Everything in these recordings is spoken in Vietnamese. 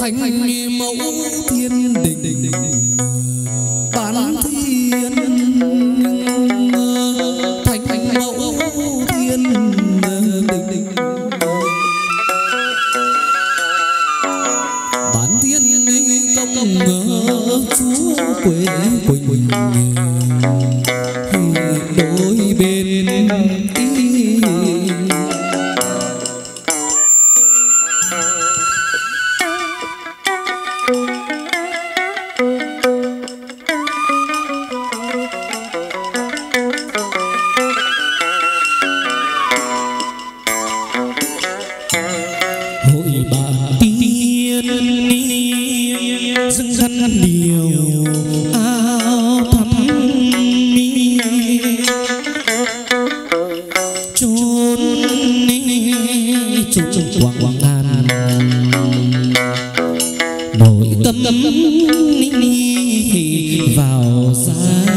thành mẫu thiên đình bán thiên thành mẫu thiên đình bán thiên công chúa quê quỳnh đôi bên vào ra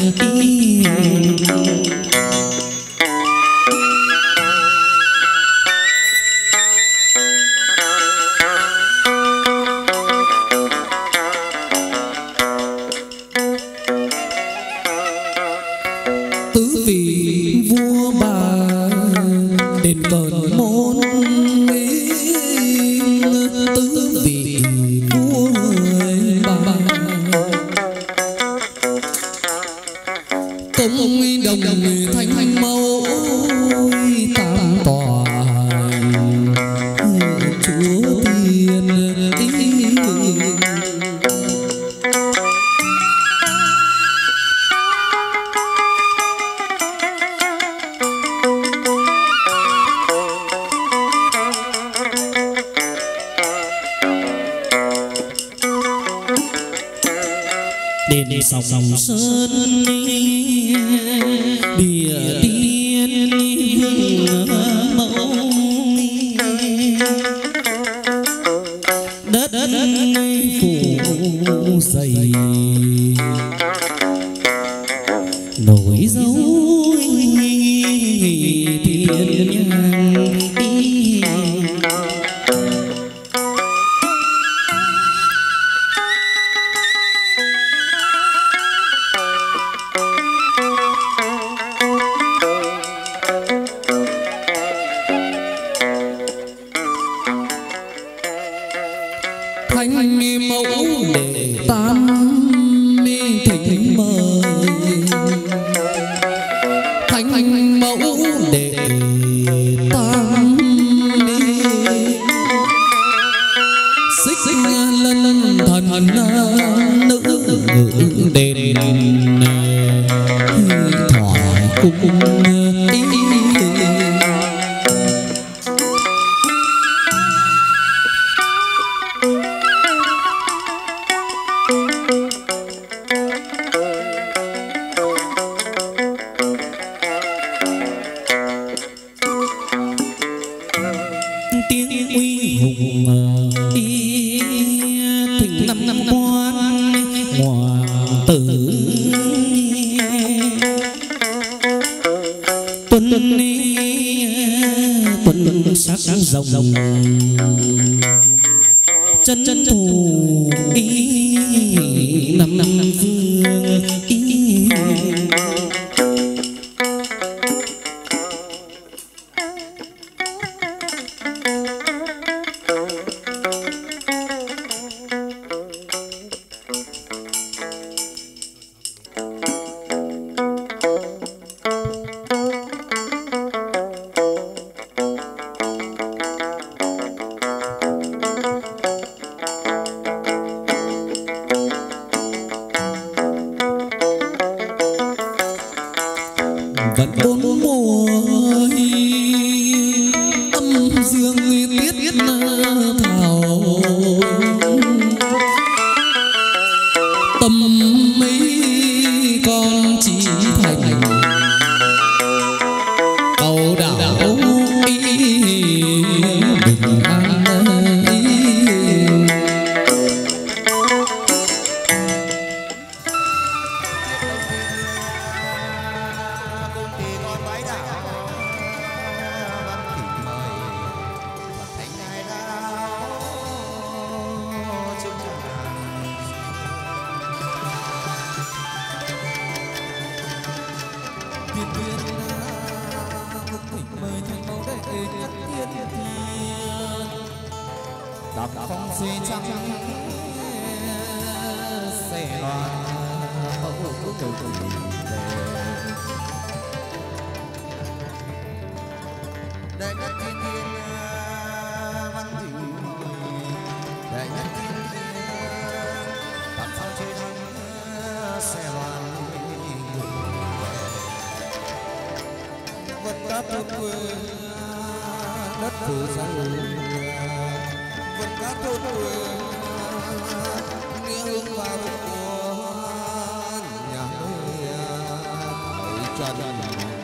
tứ vị vua bà đền cờ môn tứ vị vua bà công đồng thanh mẫu tam tòa chúa tiên đền sòng sơn địa tiên mẫu đất phủ dày nổi dấu thiên nhang thành mẫu để tam thỉnh mời thành mẫu để tam xích lân thần nữ đền thọ cung tiếng uy hùng thịnh năm quan hoàng tử tuần sắc rồng chân thủ năm phương vẫn bốn mùa âm dương tiết thảo tâm mấy con chỉ thành cầu đảo bình an đạp phong xe trắng xe loan mẫu của từ đại nhất thiên thiên văn thị đại nhất thiên thiên đạp phong xe trắng xe loan vân cát thôn quê đất phủ xanh vân cát thôn quê nghĩa hương vào của nhà thầy trần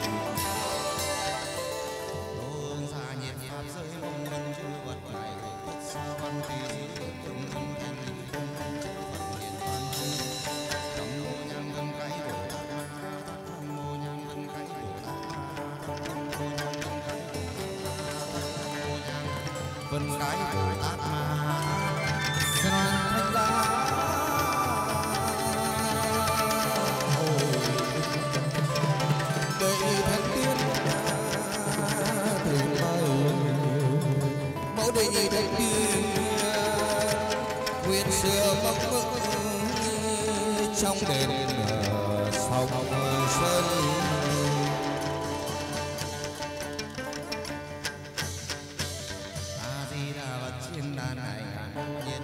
hương xa nhiệt pháp rơi mong nhân chư vật này tất xa văn tỳ dưới từng thanh không chư phật hiện toàn thân cầm mô nhang vân cái bồ tát cầm mô nhang vân cái bồ tát cầm mô nhang vân cái vân cái bồ tát ma san thanh la đệ thanh tiên từ mẫu đệ nhị thanh tiên nguyện xưa mong mơ trong đền sông sơn a di đà phật trên đàn này nhiên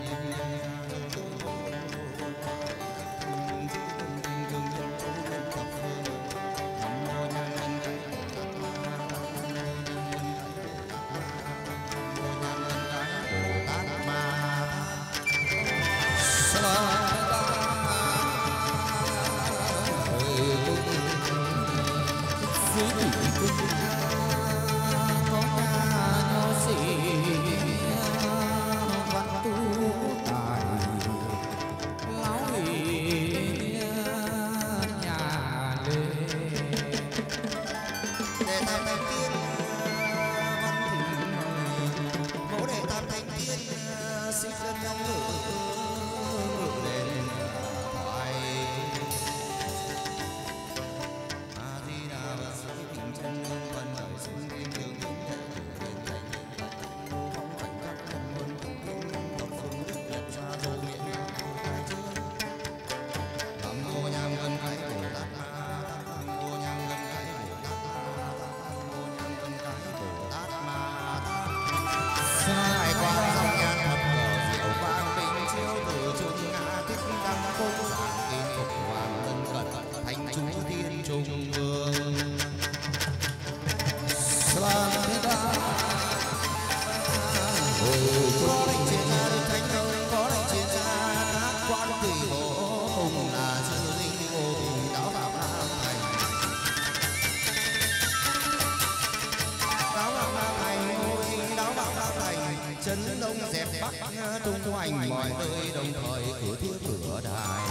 chấn đông dẹp bắc tung hoành mọi nơi đồng thời cửa thiết cửa đài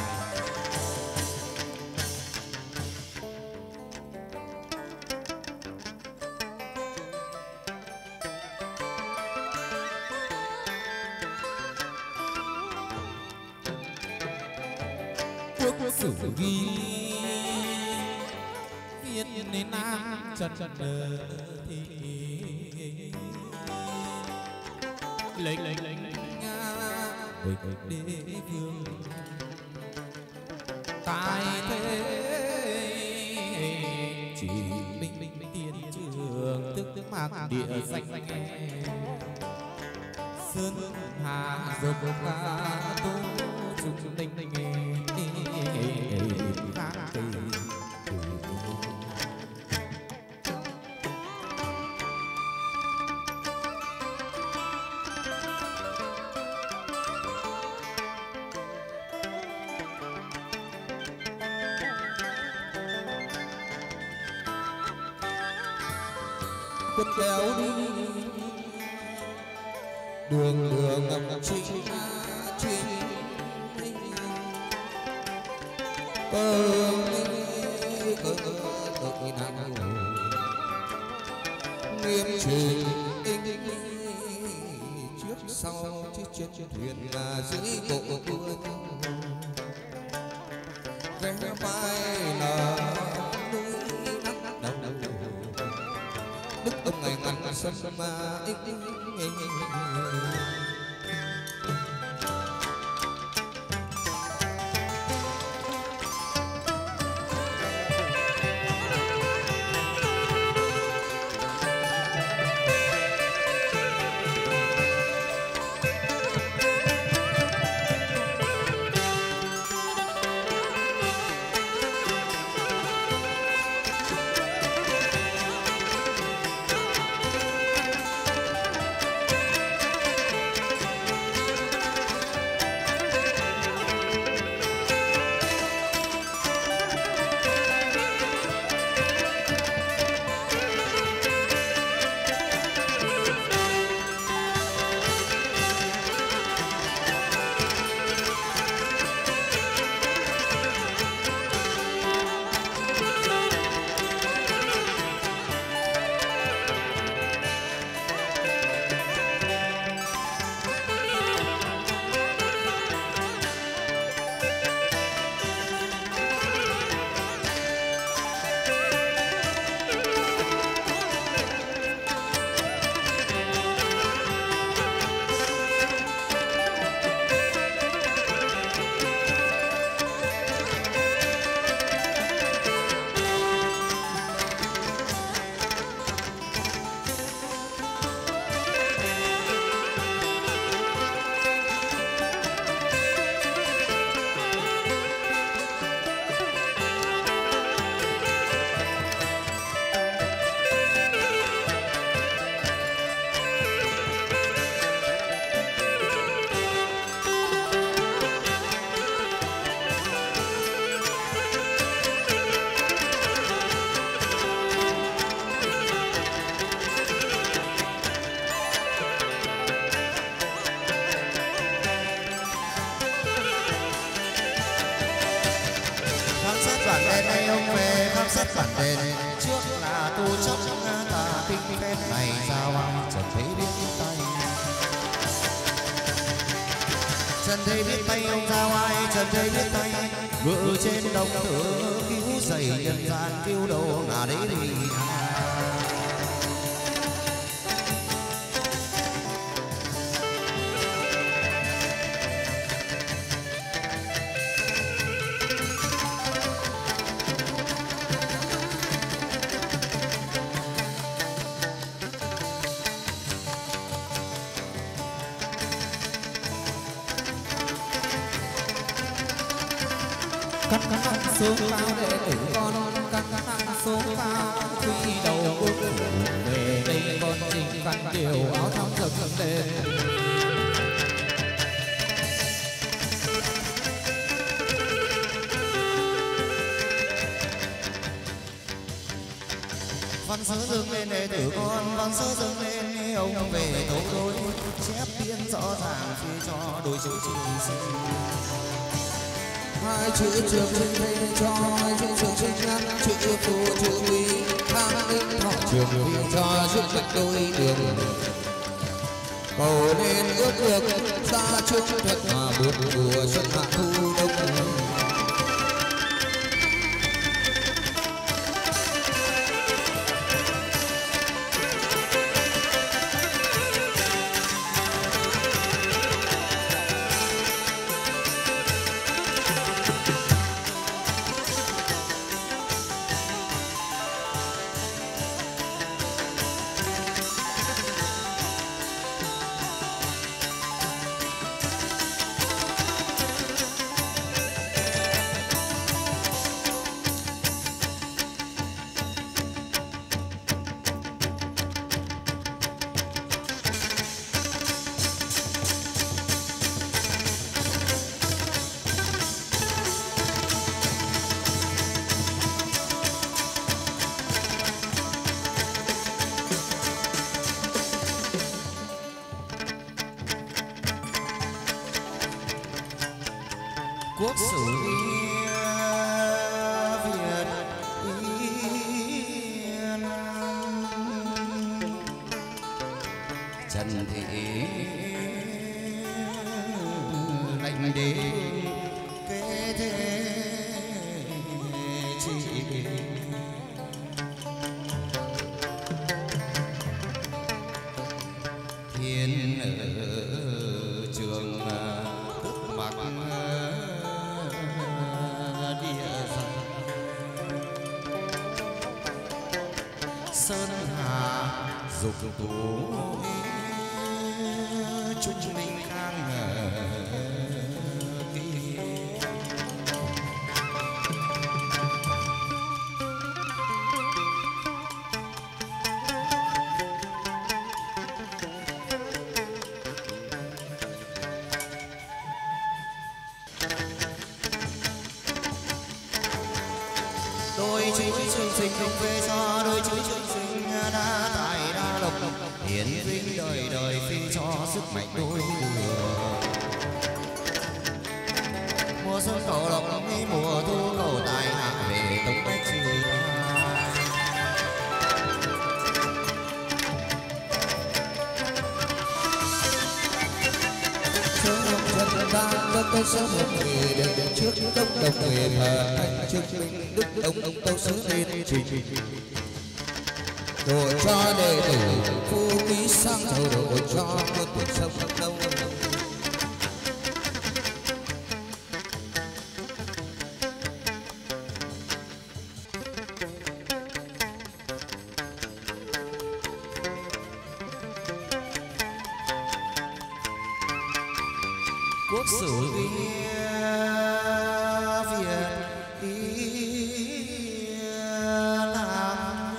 quốc sử ghi viết nên nam trần thì lệnh đế vương tại thế chỉ minh tiên trường tức mạc địa danh sơn hà dược ca tu trung ninh quất kéo đi đường ngập trinh nặng nghiêm trình trước sau chiếc trên thuyền là dưới bộ quân vé vai là đức ông ngày ngăn sân ma xét bản đền trước là tu chấp ta kinh phép này sao ai chẳng thấy biết tay. Trần thấy biết tay ông sao ai trần thấy biết tay ngự trên đồng tử cứu dậy nhân gian cứu đâu ngả đấy đi. cắt xuống cao để tử con cắt xuống cao quy đầu út về đây con trình văn kiều áo thắm rực lên. Văn sớ dâng lên đệ tử con văn sớ dâng lên ông về thấu đôi chép biên rõ ràng phi cho đôi chữ trường sinh. Hai chữ trường sinh thay cho hai chữ trường sinh ngắn chữ phù chữ quý tham linh thọ trường vì cho sức mạnh đôi đường cầu nên ước được xa chung thật hòa bước của xuân hạ thu đông. Quốc sử Việt Yên Trần Thị lệnh đế kế thế trị thiên ở trường tức bạc Sơn Hà dục tú trung minh khang đôi chữ trường sinh không về cho đôi chữ trường sinh đã tài đa lộc hiển vinh đời đời phi cho sức mạnh đôi đường mùa xuân cầu lộc đi mùa thu cầu tài hạ về tống bách trừ ta có cái số một người đến trước công đồng người thờ thanh trước minh đức ông tâu sứ lên trình độ cho đệ tử phu ký sang giàu độ cho muôn tuổi sông đông. Quốc sử Việt Nam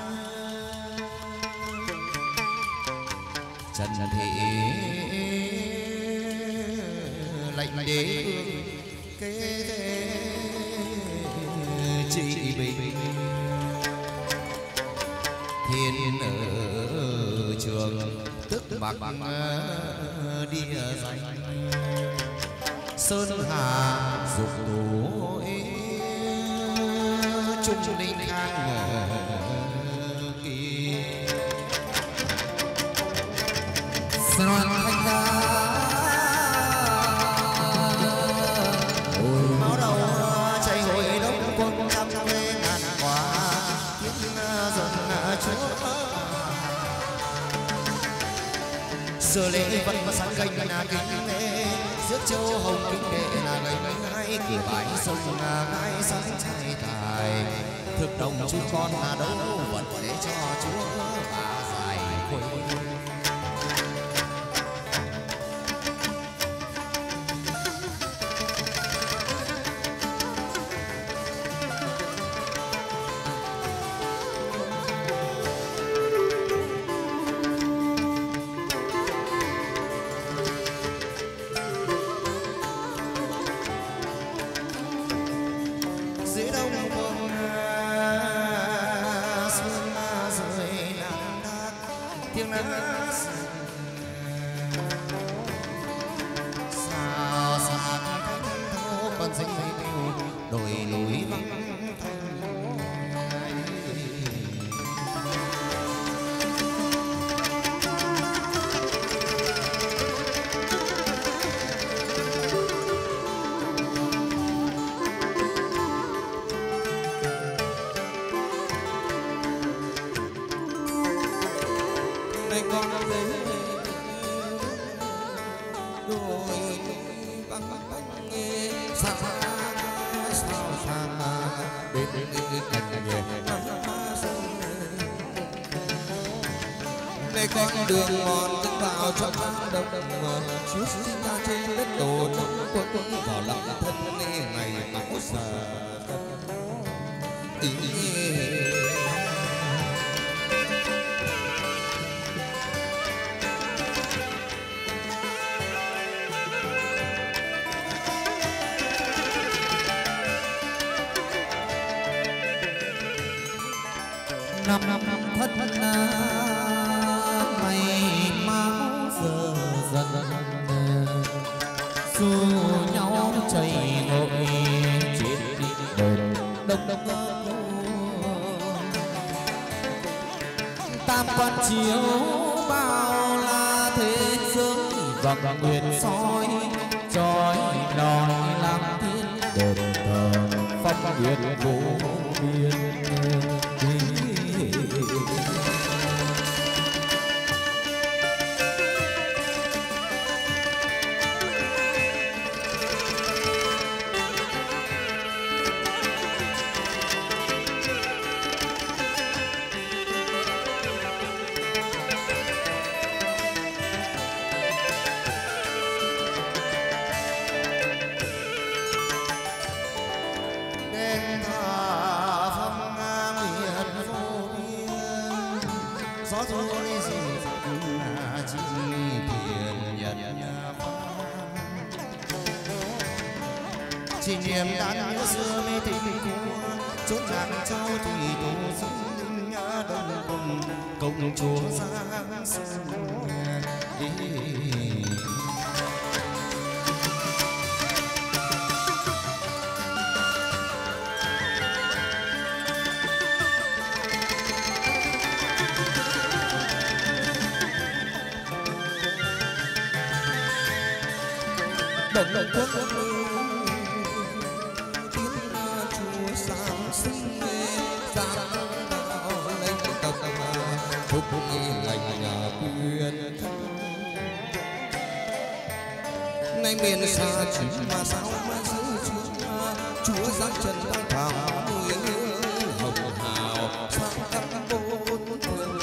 Trần Thị lệnh đế kế trị bình thiên ở trường tức bạc địa danh Sơn Hà dục tú trung linh khang kỳ Xoan thanh ra máu đầu chạy hội đông quân trăm quê ngàn quả tiếng dần chúa giờ lễ vẫn sáng gành là kính lễ rước châu hồng kính đệ là gành hai cửa bãi sông là hai sáng trai tài thực đồng chú con là đấu vật để cho chúa và dài khôi con đường mòn dẫn vào trong đông Chúa sinh ra trên đất tổ trong quân vào lòng thân ngày máu giờ năm thất mày máu giờ dần xô nhau chảy nội chết đi đông tam quan chiếu bao la thế giới vầng nguyện soi trói lòi làm thiên đền thờ phong nguyện vô biên chỉ niềm đan nhớ xưa mê tình cũ chốt ngàn châu thủy tổ sinh nhớ đông cùng chúa giáng sinh đồng quốc Chúa sáng sinh sáng vào lên tộc phúc lành nhà quyền nay miền xa chỉ mà sao mà giữ Chúa giáng trần đang thảo hồng hào sang các bốn phương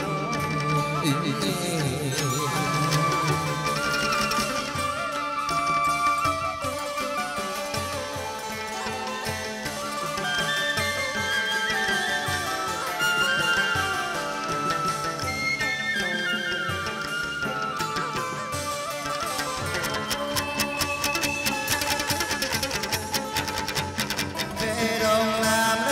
về đồng làm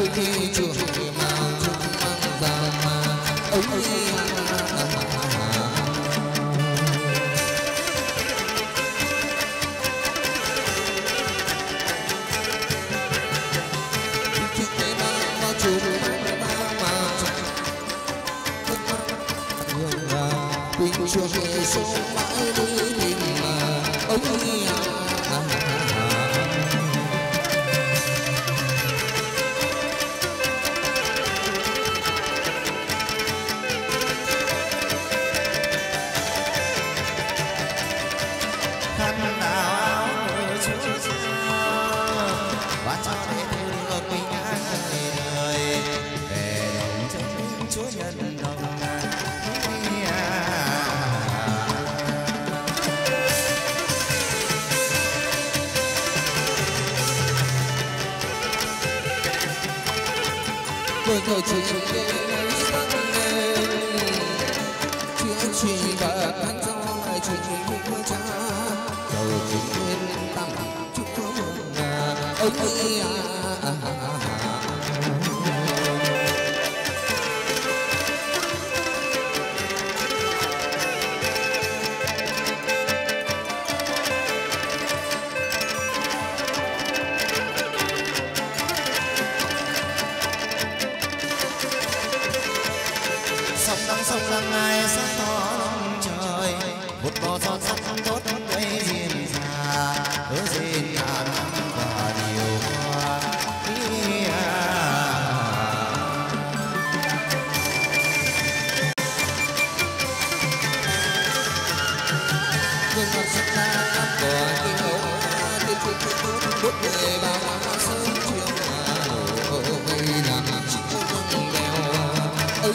khi chuồng mang chung mang ra mà ơi cho về số mãi đi tìm mà ôi khăn áo người chúa và cho để tôi được bình an đời về đồng chân chúa nhân đồng tôi thôi chỉ để sáng lên chữa trị và cắn gió lại chuyện của cha đầu chính lên tăng chúa mừng ơi sông lăng ai sáng tỏ lòng trời một bò gió sắt tốt cây diêm già hứa xin ngàn năm và điều hoa gương mặt sắc ta của tình yêu tình chuyện tốt người bao sớm chiều ơi làm chỉ không nghèo ơi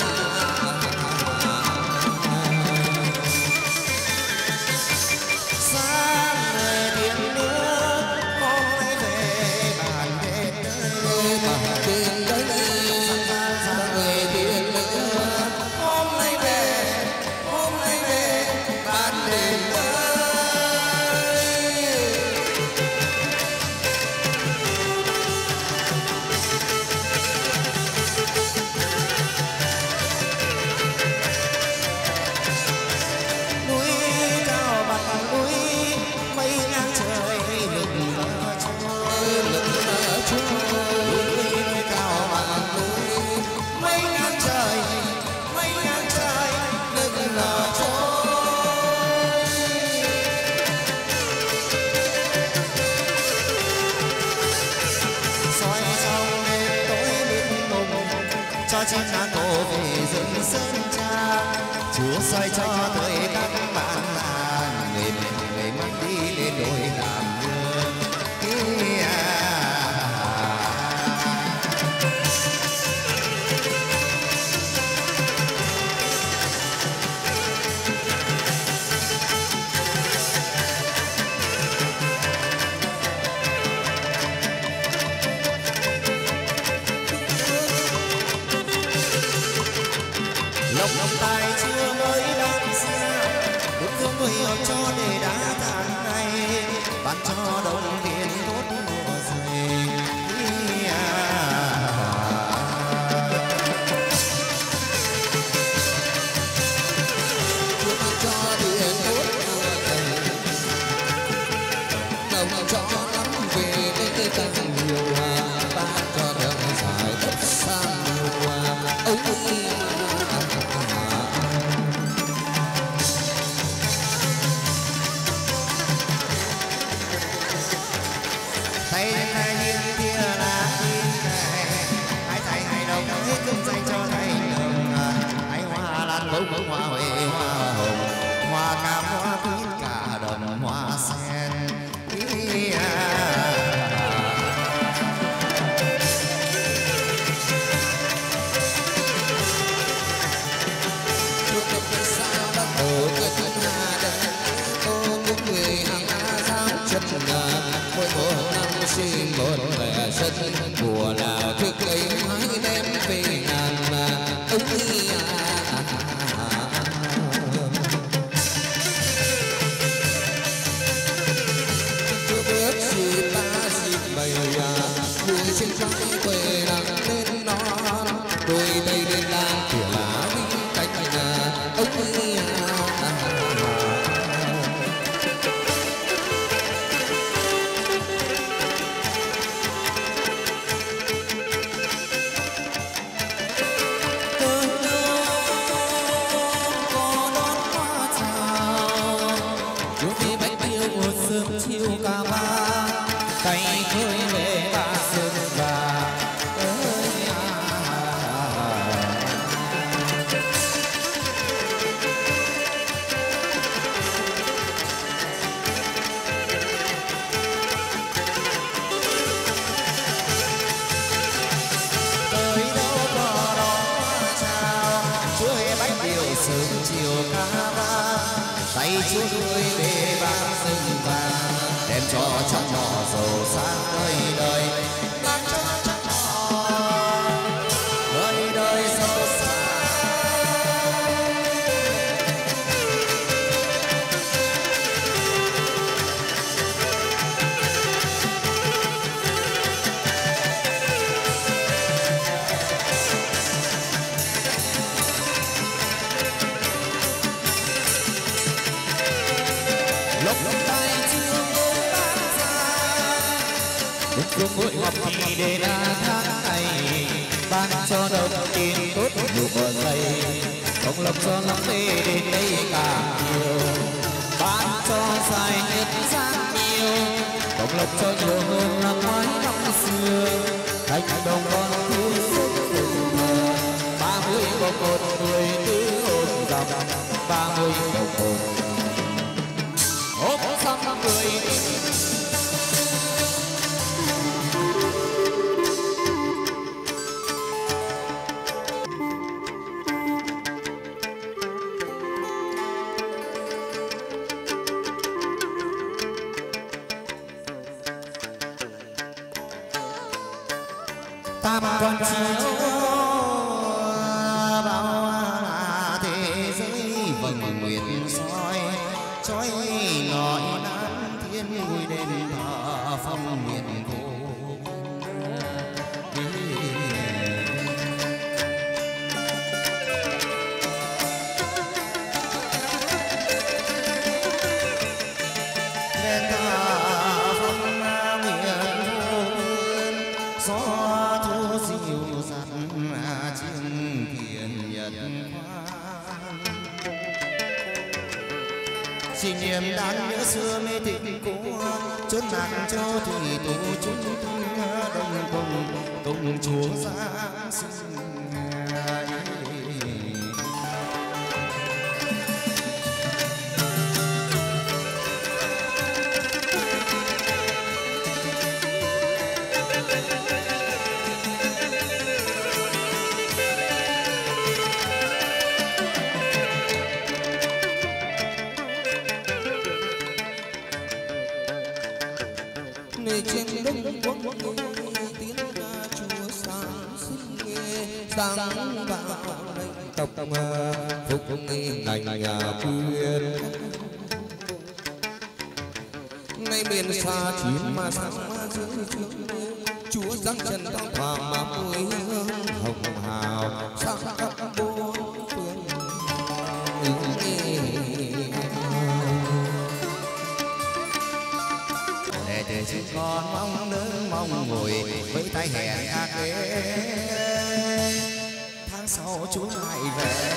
chim đã tổ về rừng sơn tra chúa soi cho tới các bạn làng người mang đi lên đồi làm nương lòng tài chưa mới đang xa một phương người học cho để đá tháng này ban cho đồng tiền tốt mùa dày cho tiền tốt mùa dày đồng cho lắm về cái càng nhiều ban cho đường dài đất xa nhiều ơi tay hai hiên kia là hiên này hai tay hai đầu cái cưng dành cho thầy đường hai hoa lan bông hoa huệ hoa hồng hoa cam hoa quýt cả đồng hoa sen mỗi một năm xin một vẻ rất của là thức ấy hãy đem về ngàn mà ơi chưa biết gì ta xin bày vui trên trái quê làng tay khơi về ba sơn vàng tới đâu có đó chào chúa bánh điều sớm chiều ca vang tay chúa nuôi về ba sơn vàng đem cho trong mỏ dầu sáng đời đời mang cho trong mỏ đời đời giàu sang lúc tay chưa bán ra lúc hội ngọc thì để là tháng ngày ban cho đồng tiền tốt đủ bờ dày công lộc cho lắm về đến đây càng nhiều ban cho dài nhất sang nhiều công lộc cho nhiều hơn năm ngoái năm xưa thành đồng con thiếu sức từng mờ 30 có một người tứ ôm dòng 30 có một ốp xong người tam quan chiếu bao thế giới vầng nguyện soi chói ngọn nắng thiên vui đền thờ phong nguyện cô đền thờ phong nguyện cô gió thu dịu dặn chiêng thiền nhật khoan xin niềm đáng nhớ xưa mê tình cũ chốn nạn cho thủy tụ chúng đông cùng chúa giáng sinh nơi trên đông quốc tiếng ca chúa sáng sinh sáng vào tộc phục ngành quyên nay miền xa chiến mà sáng mà dưới trướng chúa giáng trần thăng phàm mà mùi hương hồng hào sáng khắp bốn phương để từ chúng con mong đứng mong ngồi với tay hẹn ác ghế tháng sau Chúa lại về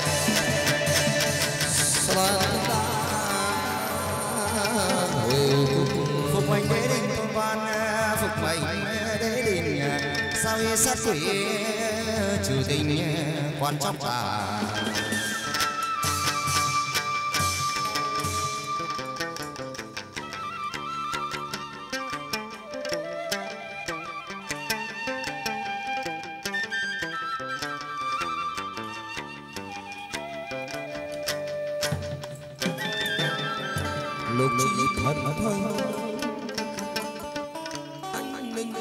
phục mệnh đế đình tôn văn phục mệnh đế đình sao y sát quỷ trừ tình quan trọng cả lục chỉ thần thôi anh ninh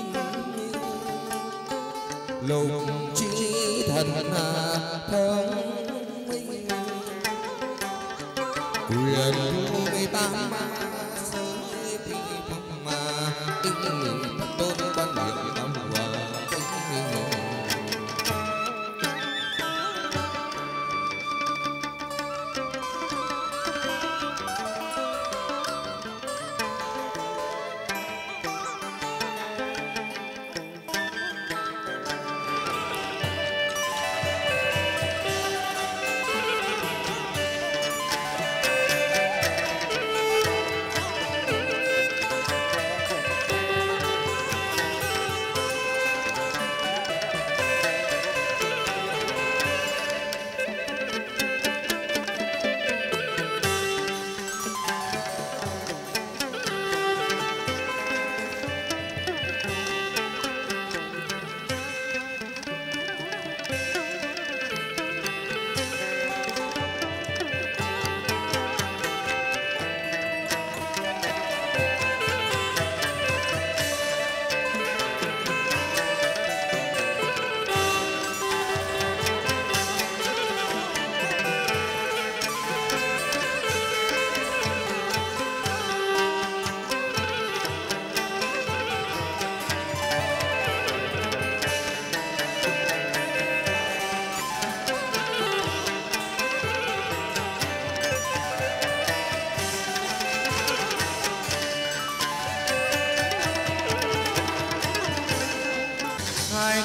lục chỉ thần thông minh quyền người ta giới thì mà tôn quan điểm âm hòa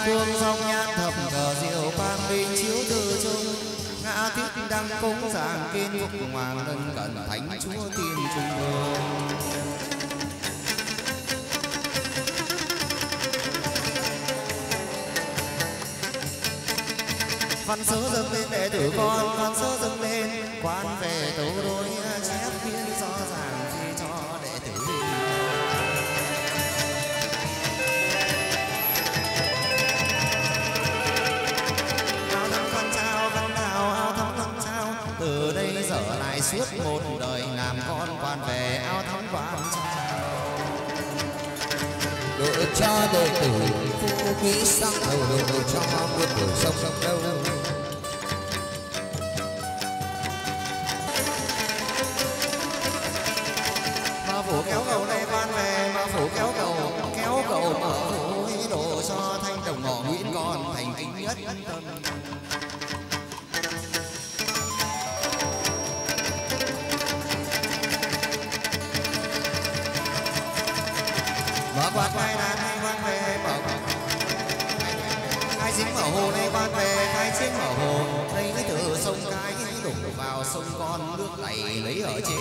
phương sông nhan thập cờ diệu quang minh chiếu từ trung ngã thiết đăng cúng giảng kiên phúc hoàng lân cận thánh chúa tiên trung ương. Văn sớ dâng lên đệ tử con, văn sớ dâng lên quan về tấu đối chép biên rõ ràng khi cho đệ tử. Áo thắm con trao văn đào, áo thắm con trao, từ đây trở lại suốt một đời làm con quan về áo thắm quan trao. Độ cho đệ tử phú quý sang đầu, độ cho muôn đời sông sông đâu. Mà phủ kéo cầu đây quan về, mà phủ kéo cầu mở phủ độ cho thanh đồng ngọ Nguyễn con thành kính nhất tâm. Mở quạt vai đàn hay quan về mở khai giếng mở hồ đây quan về khai giếng mở hồ lấy từ sông cái đổ vào sông con nước này lấy ở trên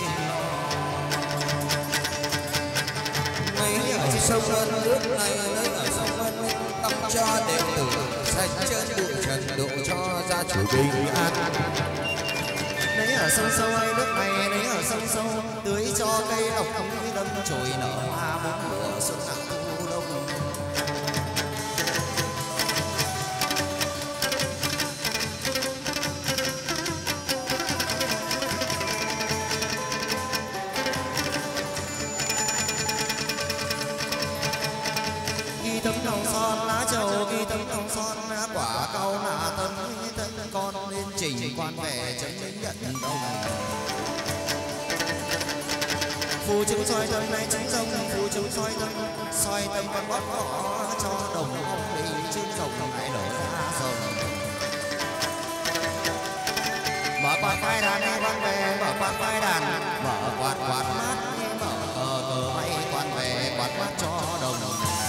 Lấy ở sông ân nước này, lấy ở sông ân tâm cho đệ tử sạch chân bụi trần, độ cho gia chủ bình an. lấy ở sông sâu hay nước này lấy ở sông sâu tưới cho cây lộc núi đâm chồi nở hoa bốn mùa xuân hạ thu đông. Ghi tấm lòng son lá trầu, ghi tấm lòng son quả cau là tấm thân con lên trình quan về chấm nhận đồng. Phù chú soi tâm này trứng rồng, phù chú soi tâm con bóp cỏ cho đồng ông mình trứng rồng lại lở ra rồng. Mở quạt vai đàn đi quan về, mở quạt vai đàn, mở quạt mát, mở cờ bay quan về quạt mát cho đồng.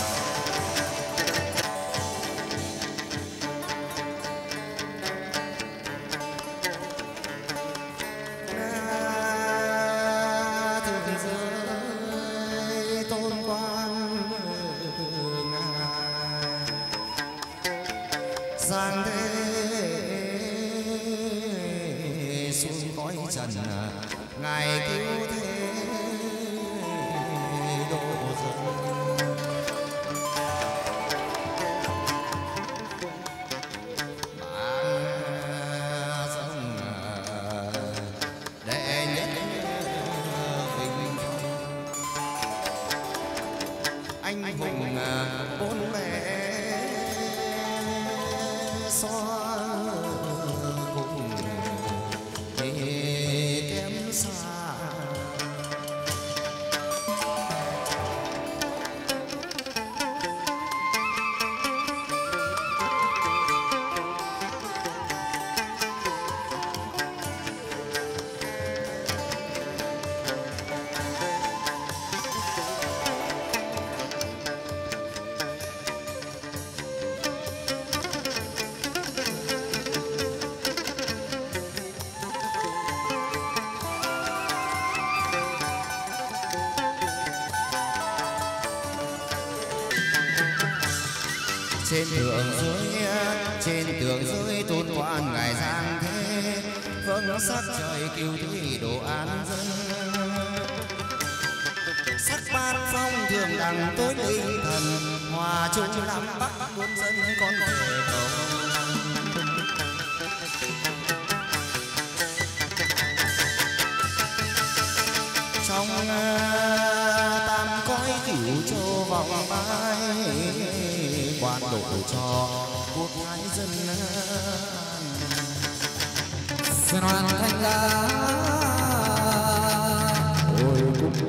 Giang thế xuống cõi trần ngài cứu thế độ dân. Ba sông đệ nhất bình anh hùng bốn bề xóa cùng kém xa. Trên tường dưới tôn quan ngài Giang thế vâng sắc trời kiều thủy đồ an dân. Sắc bát phong thường đằng tối linh thần hòa chung lắm bắc muôn dân con về cầu. Trong tam cõi cửu châu vòng bay quan độ cho quốc thái dân Xin hoàn thành ra ôi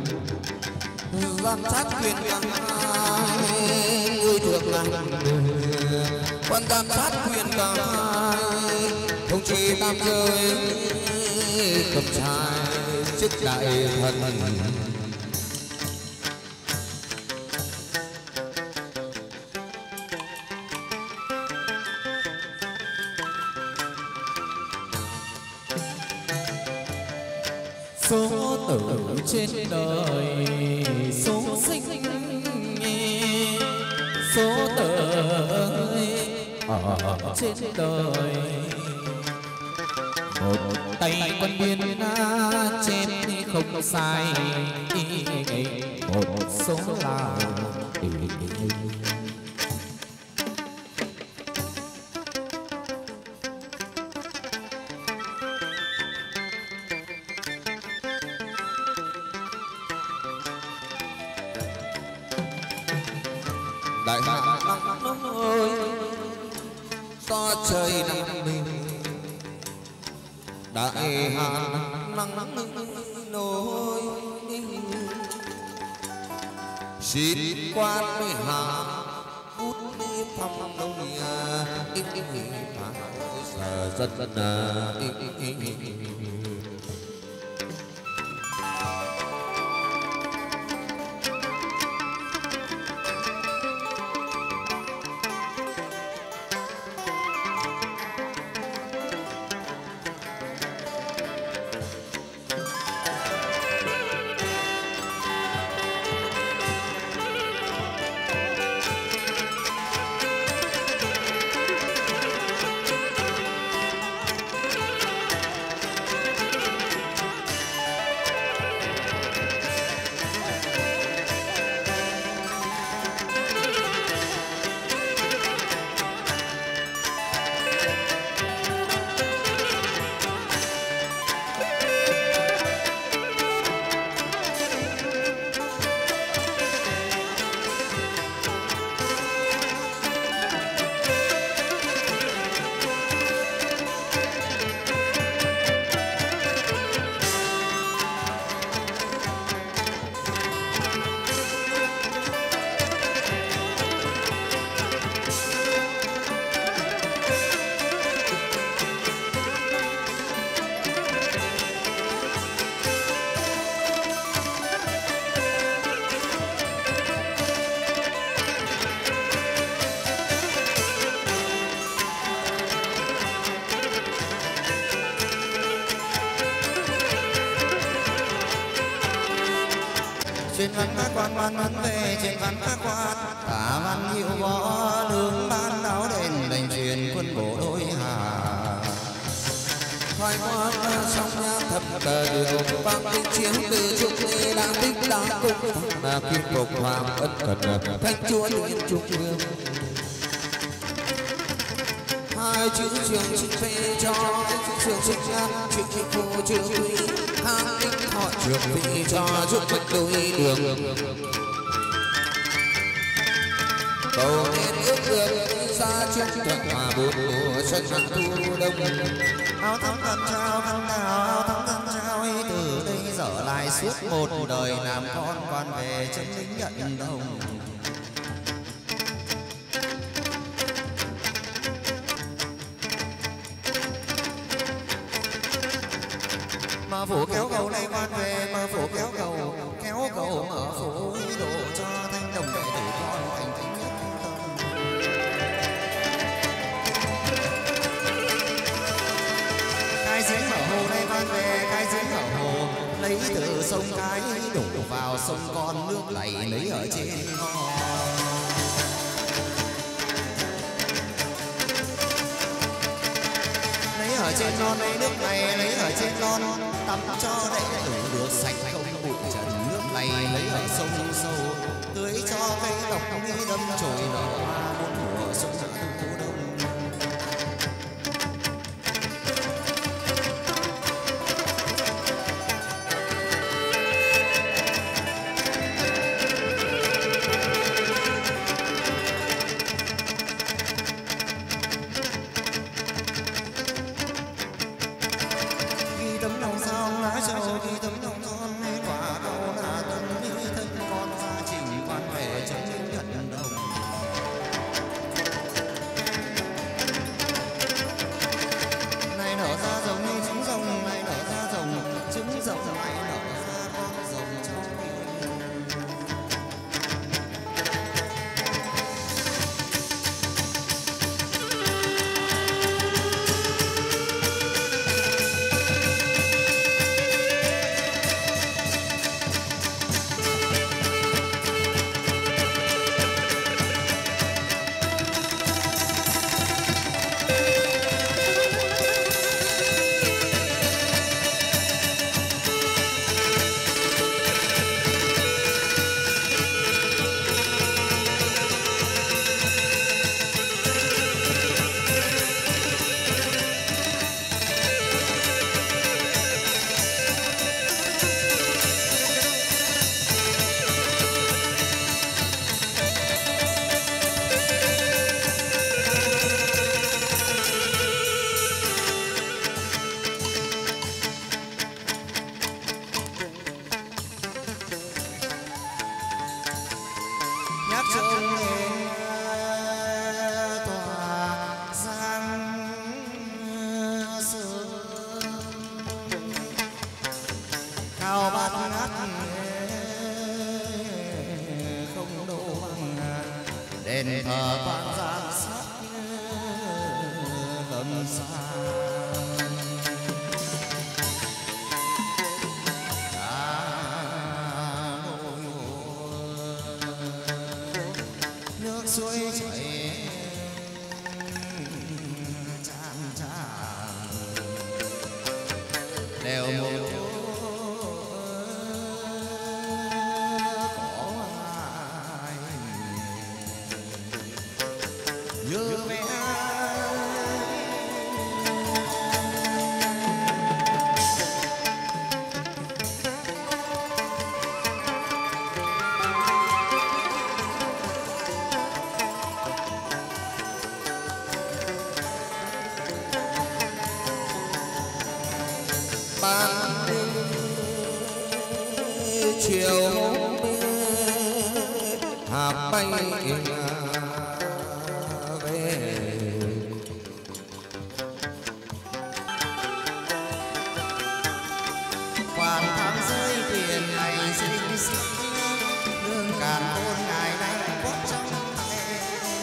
giám sát quyền bằng ngôi thượng là quan giám sát quyền bằng thống trị tam giới cầm trai chức đại thần. số tử trên đời số sinh số tử ở trên đời một tay quân biên trên không sai một số là đại hạ nắng ơi do trời nắng mình đại hạ nắng nỗi xin quan hạ út đi thăm đông nhà dân trên văn các quan văn về trên văn các quan cả văn hiệu võ lương ban đáo đền đành truyền quân bộ đôi hà khai hoa trong nhà thập cờ điều vang tiếng chiến từ trung lê đang tích đáng cung là kim phục hoàng ân cần thanh chúa liên trung ương hai chữ trường sinh phê cho trường sinh ra trường sinh phu trường quý khang linh họ trường phi cho giúp mệnh đôi đường cầu nên ước được xa trước thuận hòa bốn mùa xuân hạ thu đông áo thắm thân trao khăn đào áo thắm thân trao từ đây dở lại suốt một đời làm con quan về chân lính nhận đồng mở phủ kéo cầu này quan về mở phủ kéo cầu mở phủ độ cho thanh đồng đệ tử con thành kính nhất cái giếng mở hồ này quan về cái giếng mở hồ lấy từ sông cái đổ vào sông con nước lầy lấy ở trên ngõ lấy ở trên non lấy nước này lấy ở trên non tắm cho đệ tử được sạch không bụi trần nước này lấy ở sông sâu tưới cho cây lộc đi đâm chồi nở hoa bốn mùa xuân hạ thu đông ghi tấm lòng son lá trầu ghi tấm lòng son quả cầu là tuần như thân con ra đền thờ quan giám sát lâm sang nước suối chảy tràn tràn đều một như mẹ ban chiều hà bay quan tháng rơi tiền ngày sinh sinh lương càn khôn ngày nay quất trong tay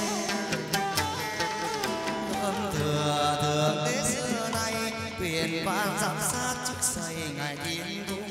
thừa thượng đế xưa nay quyền quan giám sát chức xây ngày tiến cung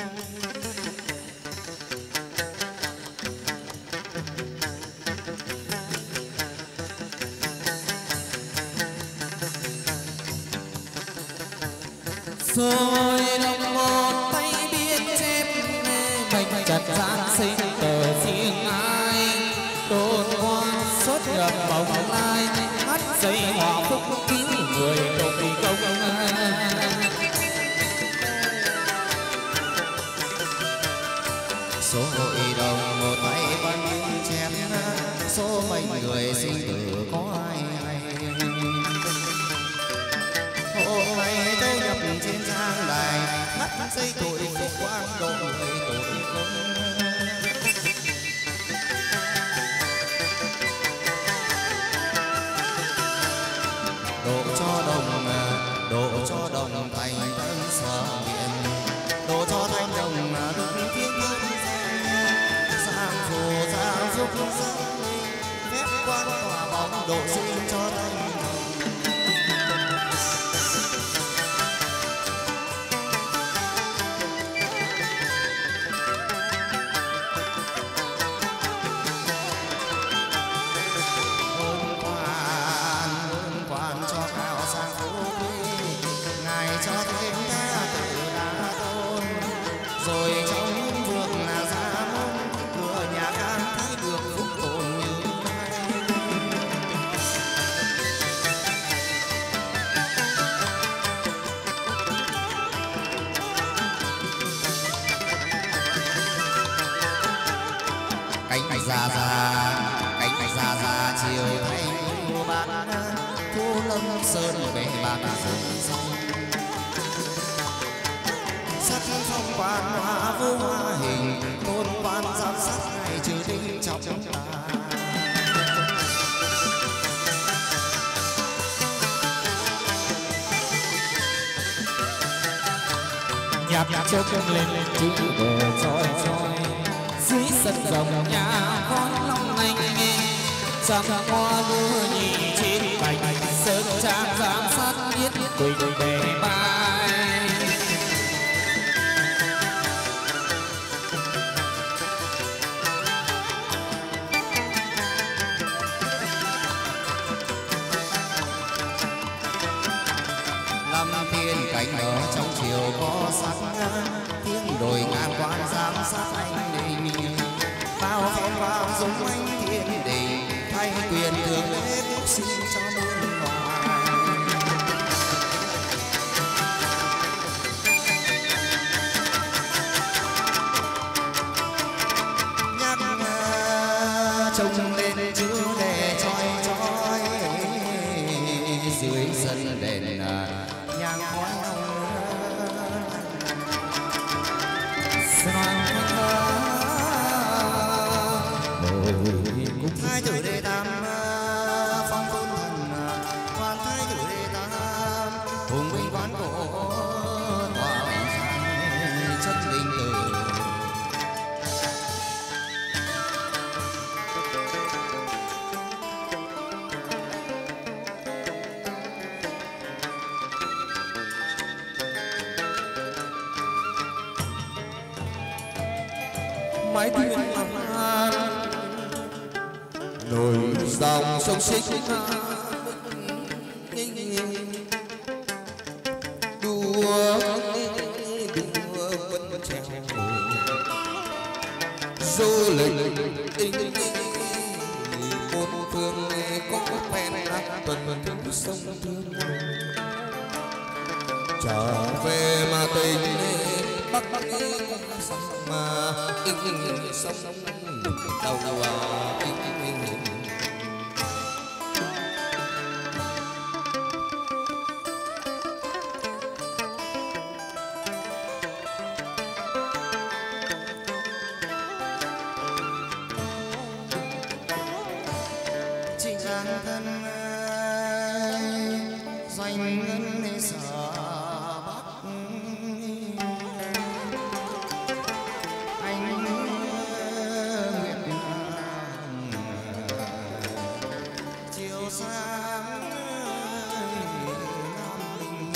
rồi đồng một tay biết chép mình chặt gian sinh tờ riêng ai tôn quan xuất nhập bóng lai mắt dây hòa phúc cứu người đồng công số hội đồng một tay ban biên chép số mệnh người sinh tử có ai hay hôm nay tôi nhập trên trang đài mắt dây tội phúc quan độ người tội công độ cho đồng thành tân sở viện độ cho thanh đồng đúng tiếng thơm giang phù phép quan tỏa bóng độ sinh cho thanh rồi trong vườn là gia môn cửa nhà can thấy được phúc tồn như cánh già chiều thay mùa bát thu lâm sơn về bạc rừng xanh sắc phong quan hoa vô hoa hình tôn quan giám sát ngày trừ tinh trong ta nhạc chốc lên chữ đề chói chói dưới sân rồng nhà khói long lanh trăm hoa lúa nhị trên bạch sơn trang giám sát biết quỳnh đề bài lâm thiên cảnh ở trong chiều có sắc tiếng đồi ngàn quan giám sát anh đình bao khen bao giống anh thiên đình thay quyền thượng đế phúc sinh cho muôn loài nhắc trông lên chữ đề chói chói dưới sân đền nhang khói hai tử đệ tam mái thuyền an nổi dòng sông xích đua vẫn treo du lịch bốn phương có phen tuần thương sông thương trở về mà tình bắc sông mà sông đầu chị giang thân doanh ngân sở bắc anh nguyện chiều sáng nam linh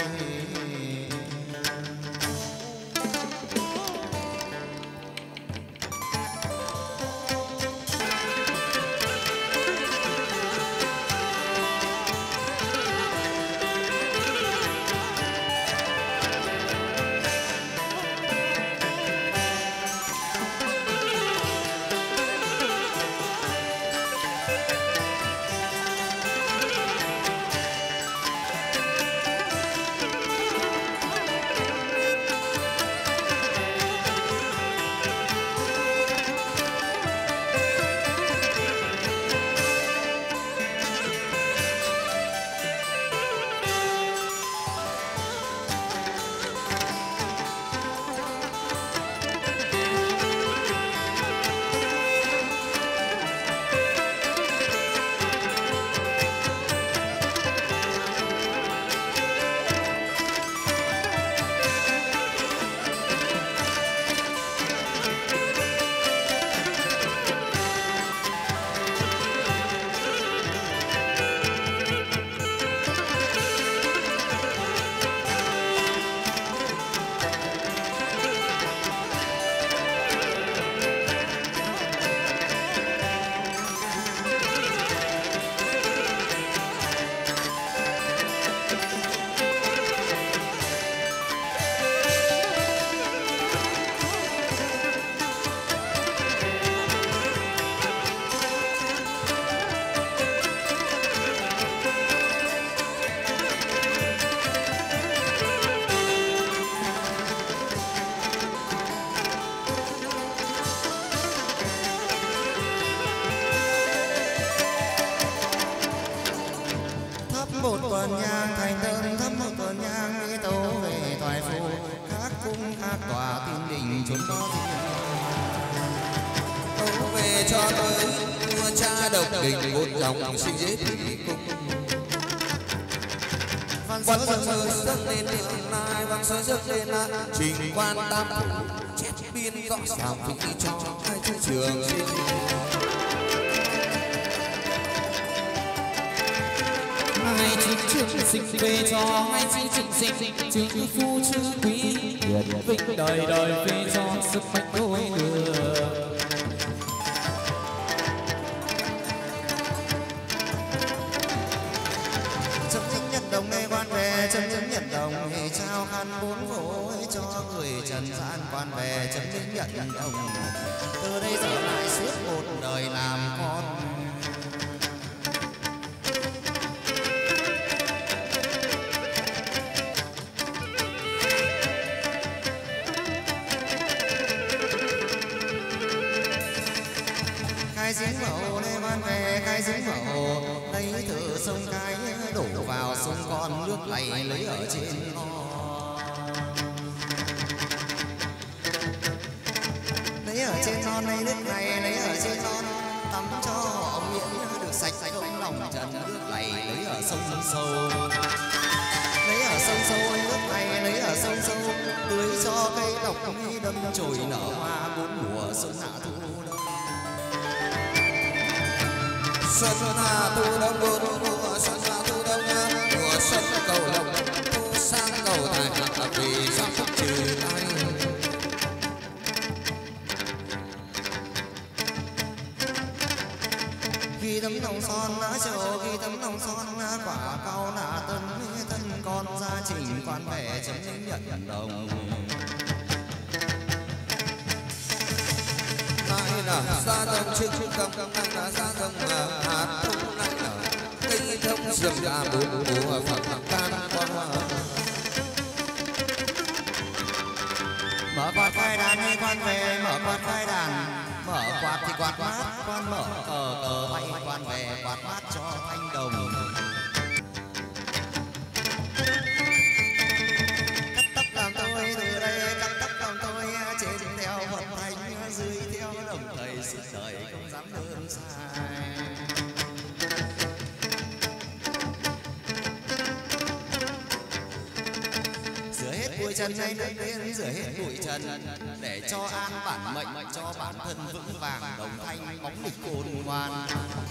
một tuần nhang thành thân thắp một tuần nhang đi tấu về toại phu khác cung khác tòa tiên đình chốn có tấu về cho tới vua cha độc đình một dòng sinh dễ thủy cung văn sơ dâng lên lai văn sơ dâng lên lai trình quan tam phủ chép biên gõ sào thị cho hai chữ trường sinh hai chữ trường sinh về cho hai chữ trường sinh chữ phu chữ quý vinh đời đời về cho sức mạnh đôi đường chấm chính nhận đồng này quan về chấm chính nhận đồng thì trao khăn bốn phối cho người trần gian quan về chấm chính nhận đồng từ đây trở lại suốt một đời làm con. Khai giếng mậu đây ban về khai giếng mậu lấy từ sông cái đổ vào sông con nước lầy lấy ở trên lấy ở trên non lấy nước này lấy ở trên non tắm cho họ miễn được sạch không lòng trần nước lầy lấy ở sông sâu lấy ở sông sâu nước này lấy ở sông sâu tưới cho cây độc đâm chồi nở hoa bốn mùa xuân hạ thu xuân hạ thu đông bốn mùa xuân hạ thu đông mùa xuân cầu lộc thu sang cầu tài vì sao không trừ ai tấm lòng son lá trầu ghi tấm lòng son quả cao là tân thân con gia trình quan vẻ chấm nhận đồng lại là xa đông trước đông lại là xa đông hạt thông lại là cây thông rừng là bốn mùa phật can qua mở quạt khai đàn đi quan về mở quạt khai đàn mở quạt thì quạt mát quan mở cờ cờ bay quan về quạt mát cho thanh đồng cắt tóc làm tôi từ đây cắt tóc làm tôi trên theo vận hành dưới theo đồng thầy suốt đời không dám đơn sai rửa hết bụi trần này đến đến rửa hết bụi trần để cho an bản mệnh cho bản thân vững vàng đồng thanh bóng địch cồn ngoan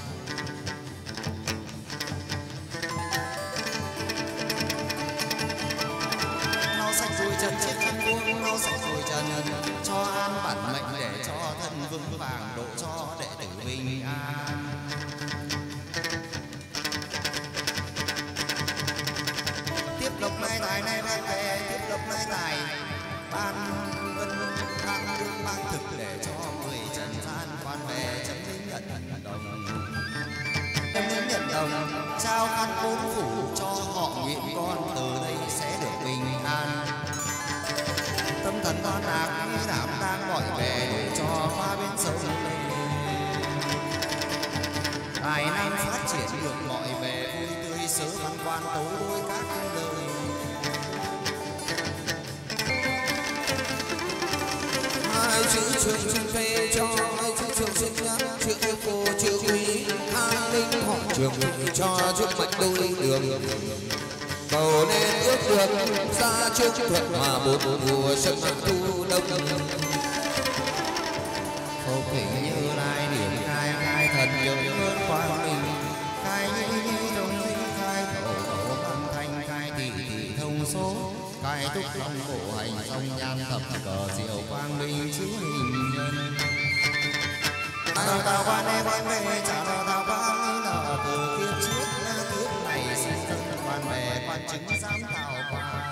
lau sạch bụi trần trên thân vuông lau sạch bụi trần cho an bản mệnh để cho thân vững vàng độ cho đệ tử bình an tiếp lộc lai tài nay ban về tiếp lộc lai tài ban vân ban đương ban thực để cho người trần gian quan về chấm đến nhận đồng chấm đến nhận đồng trao khăn bốn phủ cho họ nguyện con từ đây sẽ được bình an tâm thần con lạc như đảm đang mỏi về để cho qua bên sông tài năng phát triển được mọi bề vui tươi sớ văn quan tấu đôi các lời hai chữ trường sinh phê cho hai chữ trường sinh nhá chữ cô chữ quý hai linh họ trường cho giúp mệnh đôi đường cầu nên ước được ra trước thuận mà bốn mùa xuân hạ thu đông khâu thủy như lai điểm khai khai thần nhiều hơn quang minh khai như đồng linh khai khẩu khẩu âm thanh khai thị thị thông số khai túc long bộ hành sông nhan thập cờ diệu quang minh chiếu hình nhân đào tạo quan đê quan về trả đào tạo quan nợ từ kiếp trước kiếp này sinh dân quan về quan chứng giám tạo quan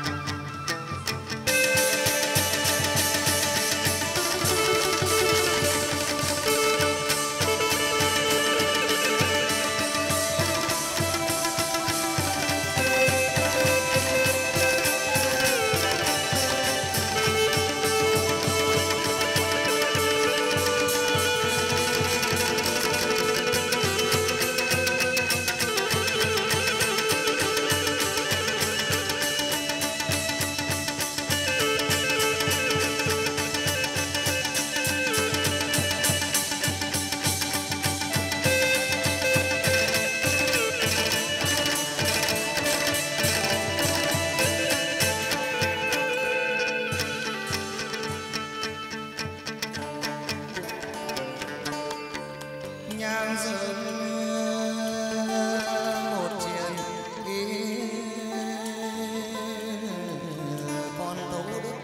nhang dâng một triền con tấu đức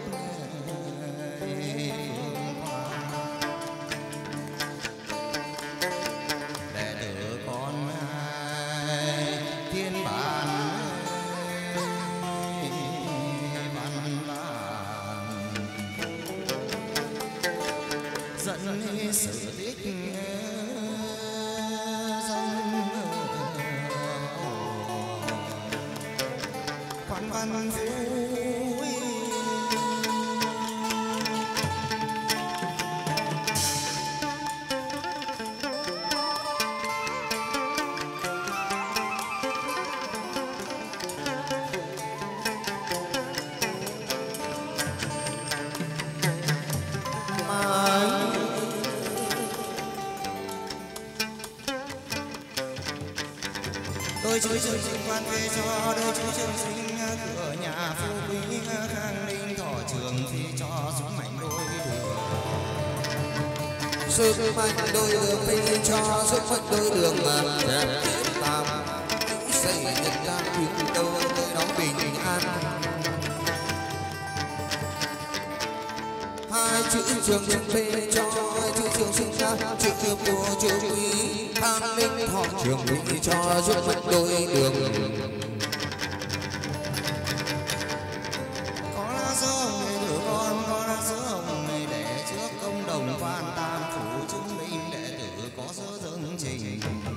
đệ tử con thiên bản dẫn sự tích văn vui đôi chú trường sinh quan về cho đôi chú trường sinh cửa nhà phú quý khang ninh thọ trường phi cho xuống mạnh đôi đường sức mạnh đôi đường phi cho sức mạnh đôi đường mà đẹp tam xây nhật tam tuyến đâu nơi đó bình an hai chữ trường sinh phê cho hai chữ trường sinh ra chữ của chữ quý khang ninh thọ trường vị cho giúp mất đôi đường. Có lá sớ hồng này đứa con, có lá sớ hồng này để trước công đồng Phan Tam Phủ chứng minh đệ tử có sớ dân trình.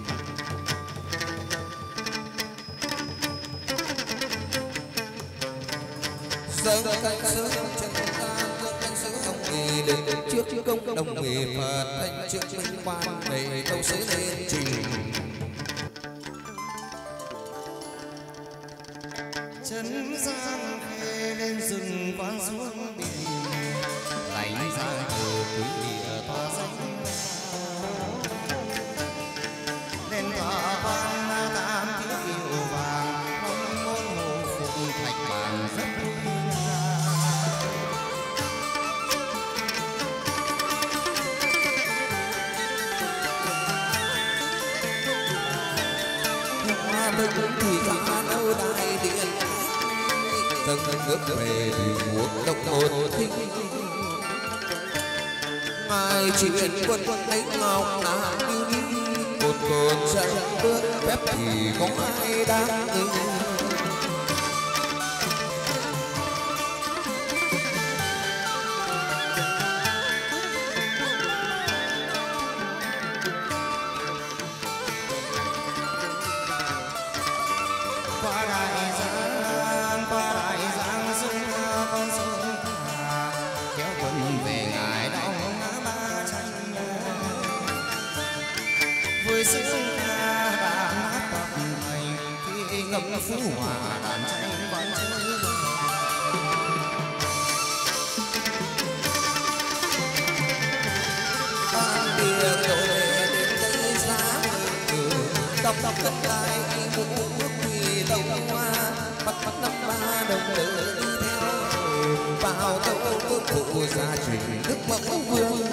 Dâng cánh sớ chân ta cánh sớ hồng nghề lên trước công đồng nghề Phật thanh trước minh quan đầy câu sớ lên trình. Trấn gian khê lên rừng quan xuống biển, lành ra từ quý địa tỏa danh lên tòa quan tam thiếu kiều vàng mong môn hồ phục thạch bàn rất hoa灯thì ra đâu đại điện dâng nước về thì muốn động hồn thích. Ngài chuyện quân ấy ngọc là như đi một cồn chân bước phép thì có ai đáng nghi. qua đại giang sông con sông Thà kéo quân về ngài đau ba tranh vui sướng đàn hát tập thành khi ngâm phú hòa đàn tranh vẫn chơi Ban bia đổ về đến cây giá đọc cất lại mũ bước quỳ đầu hoa bắt năm ba đồng tử đi theo vào câu câu phụ gia truyền đức mẫu vương.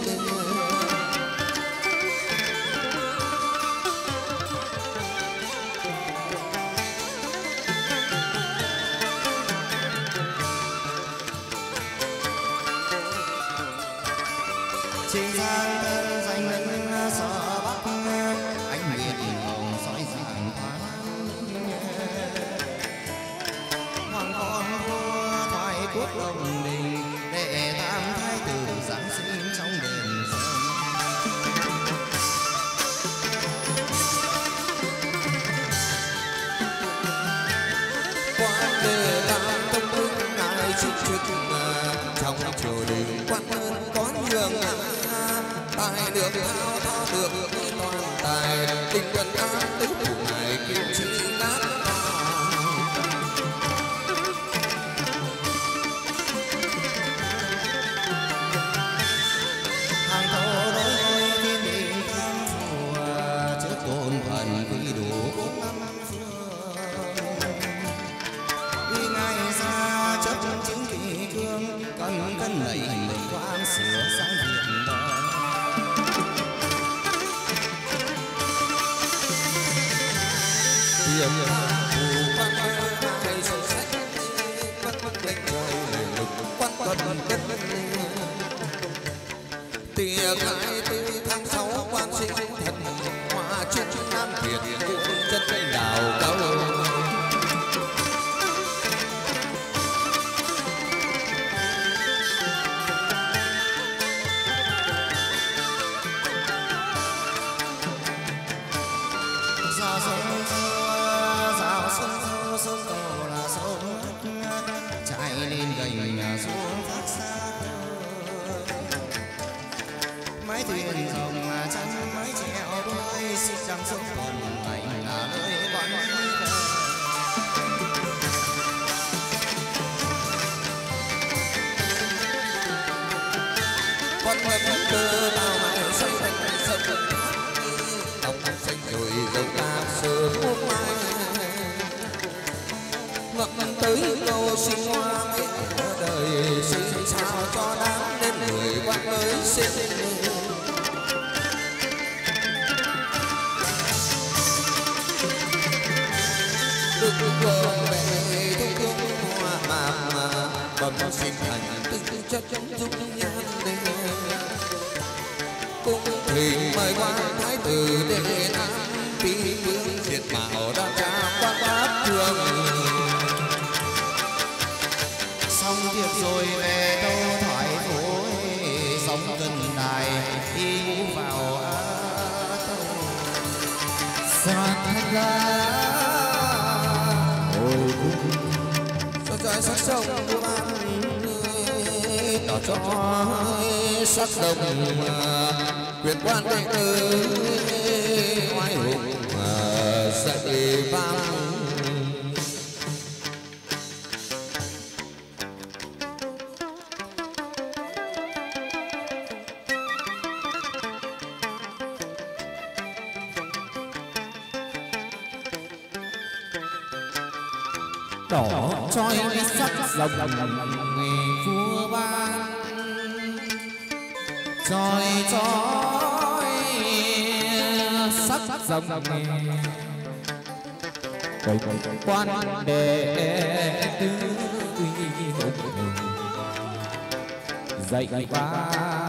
trên giang tân danh linh sở bắc ánh miệt hồng soi rạng thoáng hoàng con vua thoại quốc đồng đình đệ tam thái tử giáng sinh trong đền sông Quan đề tam tông vương ngài chịu trực trong triều đình quan ơn có nhường tài được thao thao được toàn tài tình quân an tứ phủ ngài kiên trì ngát hàng thổ đối thiên đình tam phủ trước tôn thần quy đủ bốn năm phương uy ngài ra chấp chính kỳ cương cần cân lạy mình quan sửa sáng hiện đời tiền phù quan hay sổ sách quan lệnh trời lực quan tuần kết tiệc 24 tháng 6 quan sinh thần hoa trên nam việt cũng chân cây đào cao sông cầu là sông chạy lên gành xuống thác xa mái thuyền rồng chân mái chèo đôi xích trăng sông còn lạnh là nơi bọn con ngân cơ nào mày xây thành sông đồng xanh rồi dấu ta sớm muôn mai ngập tới câu sinh hoa ở đời sinh sao cho đáng nên người quan mới sinh được vợ về thu thương hoa mà bẩm sinh thành từng chất trong dung nhan cùng hình mời quan thái tử đệ nam phi vương diệt bảo đa cha quan bát trường. Xong việc rồi về đâu thoại phối sóng gần đài đi ngủ vào tàu Sang thanh la hồi cung cho trời sắc sông của ban đỏ cho sắc đồng quyền quan đệ tử oai hùng dậy vang. đỏ trói sắc rồng vua ban trói sắc rồng quan đệ tứ dạy ba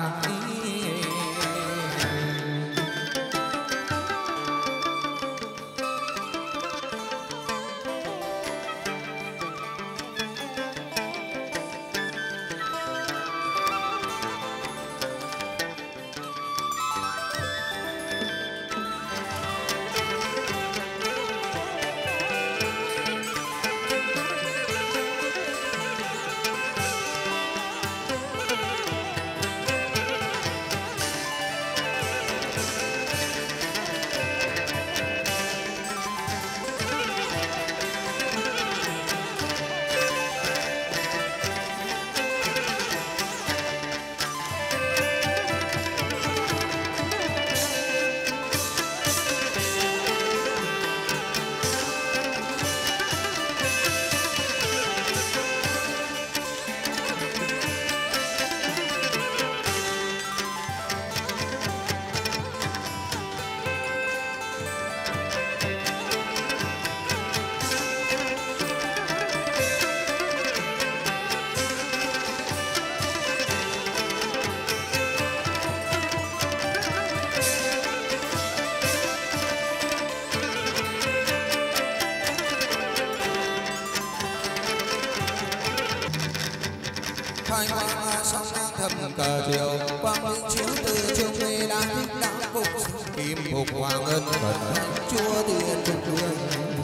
khai quang sóng thầm cờ chiều quang minh chiếu từ trường về đã thích đã phục kim phục hoàng ân phật chúa tiền trung vương.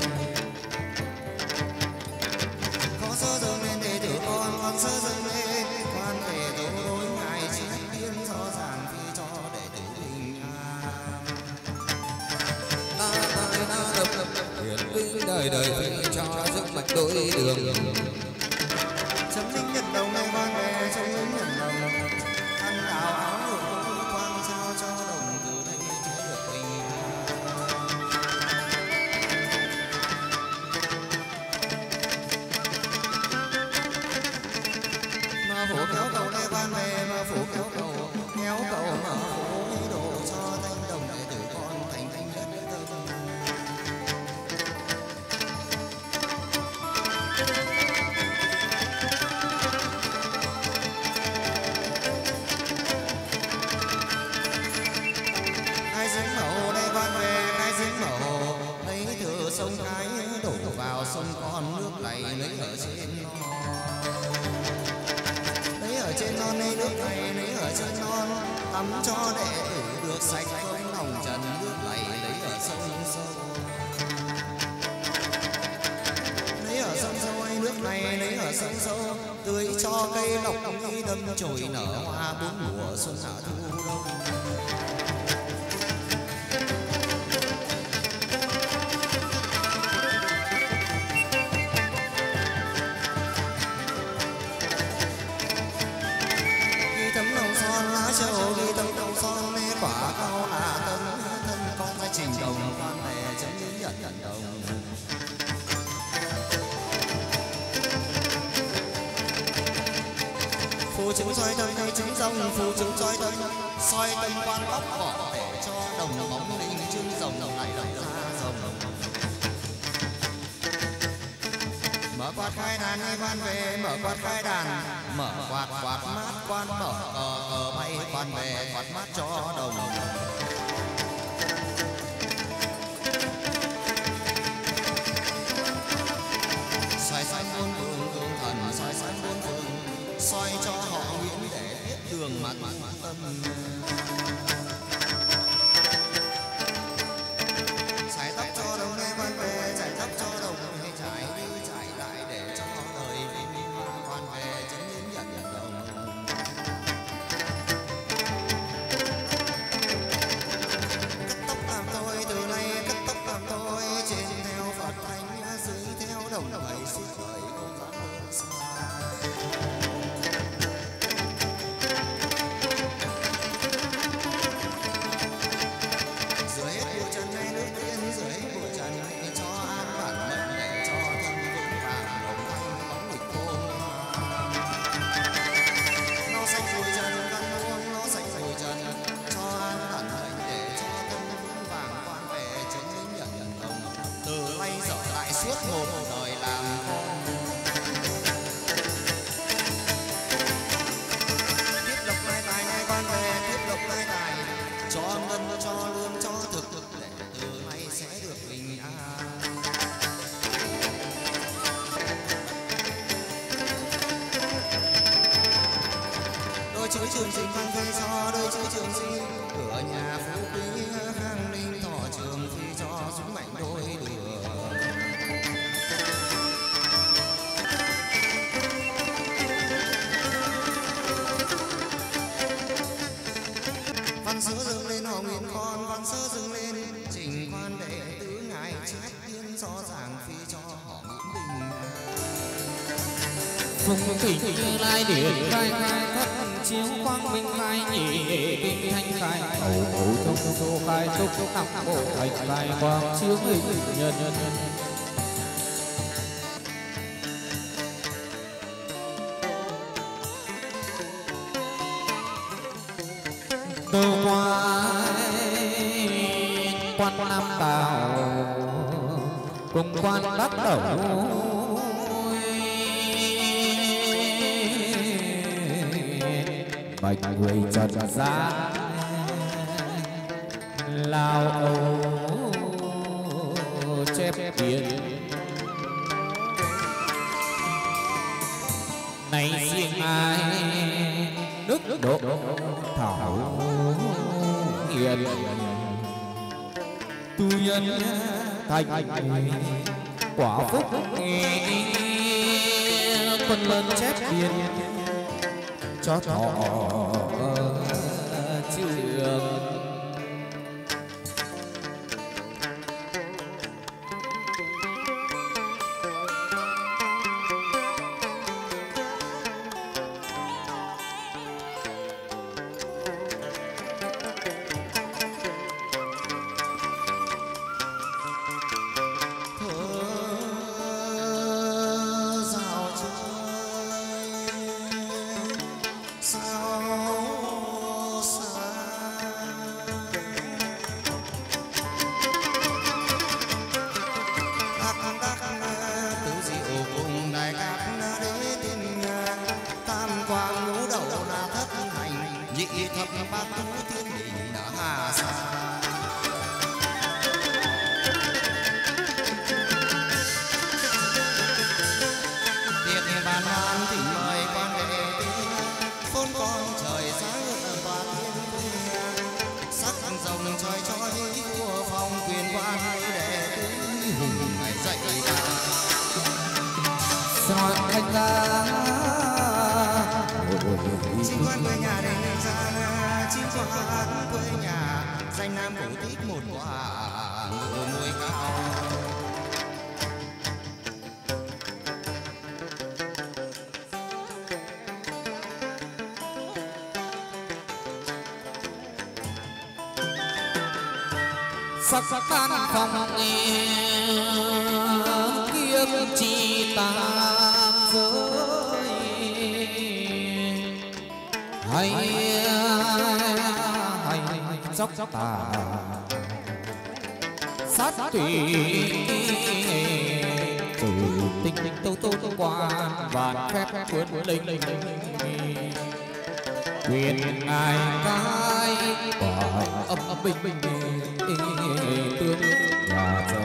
có sơ dâng lên để tử con sơ dâng lên quan về đấu đối ngài chỉ tiên rõ ràng khi cho đệ tử bình an. Ta độc huyền vinh đời đời cho sức mạch đối đường. Chấm linh nhật đồng này quan về chấm linh nhật đồng ăn áo áo ngược quan sao cho đồng từ đây chế được bình mà phủ kéo cầu này quan về mà phủ kéo cầu mà phủ đồ cho thanh đồng để tử con thành thanh nhất tâm. Sông cái đổ vào sông con nước này lấy ở trên non, lấy ở trên non lấy nước này lấy ở trên non tắm cho đệ tử được sạch không lòng trần nước này lấy ở sông sâu, lấy ở sông sâu hay nước này lấy ở sông sâu tưới cho cây lộc đi đâm chồi nở hoa bốn mùa xuân hạ thu đông. Châu ghi tấm đồng son mê quả cao là tân thân con phải trình đồng quan về chấm lý nhận đồng. Phù chứng soi thân hay chứng rồng phù chứng soi thân soi tâm quan góc bỏ để cho đồng bóng linh chứng rồng lại đồng ra rồng. Mở quạt khai đàn hay quan về mở quạt khai đàn mở quạt mát quan mở cờ bay quan về quạt mát cho đồng. suốt một đời làm con. Tiếp lộc lai tài nay con về, tiếp lộc lai tài cho ngân cho lương cho thực để từ nay sẽ được bình an. Đôi chữ trường sinh văn phi cho, đôi chữ trường sinh cửa nhà phú quý khang ninh thọ trường phi cho dũng mạnh đôi đường. Văn sớ dâng lên họ nguyên con, văn sớ dâng lên trình quan đệ tứ ngài chép tiên rõ ràng phi cho họ ngưỡng bình. phùng thỉnh như lai điện khai khai thất chiếu quang minh khai nhị kinh thanh khai hầu hầu thông số khai túc nam bộ thành khai quang chiếu hình nhân. Đầu quan Nam Tào cùng quan bắt đầu bạch người trần gian lao âu chép biển này riêng ai nước độ thảo hiền tu nhân thành quả phúc quân lớn chép biển cho thọ trường. Chim quan quê nhà đây nên ra, chim quan quê nhà danh nam cổ tích một quả ngựa mùi cao. sắc tan phong kiếp chi tam giới hay dốc tà sát tùy từ tinh tâu quan và phép cuốn linh quyền ngài cái quả âm bình tương nhà giờ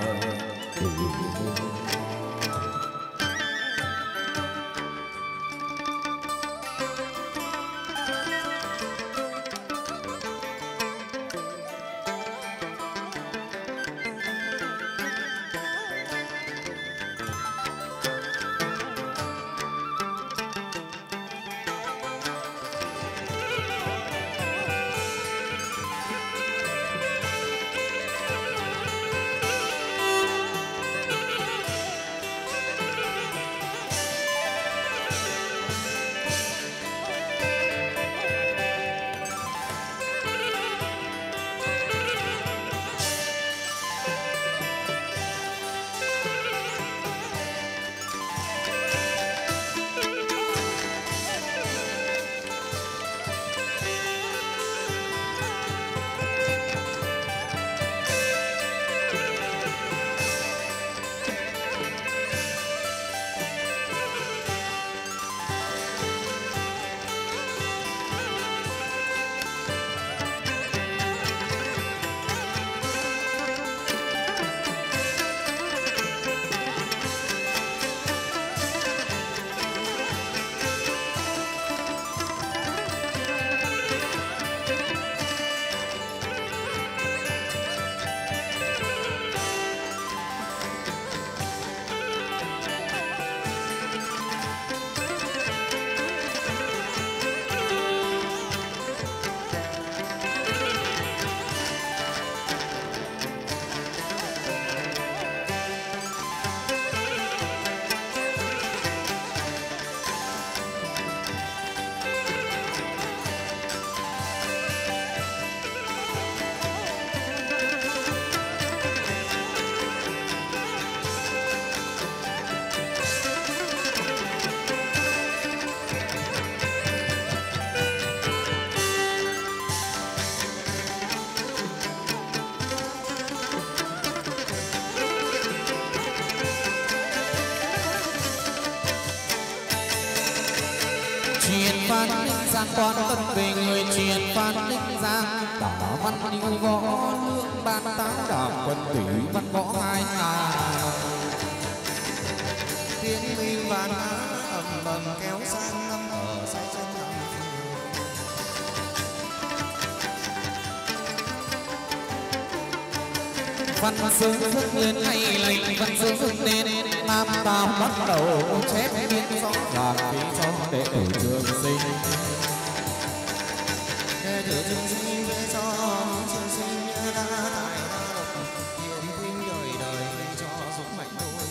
sang quan tân về người truyền phan đinh giang đả văn điêu võ lương ban tám đảo quân thủy văn võ hai ngàn tiếng minh vạn ầm ầm kéo sang năm ở say chân năm văn sướng phước lên hay lệnh văn sướng phước lên nam tao bắt đầu chép biên rõ ràng vì cho đệ tử trường sinh đệ tử trường sinh về cho trường sinh nhớ đã tại đã độc hiểm khuyên đời đời về cho dũng mạnh đôi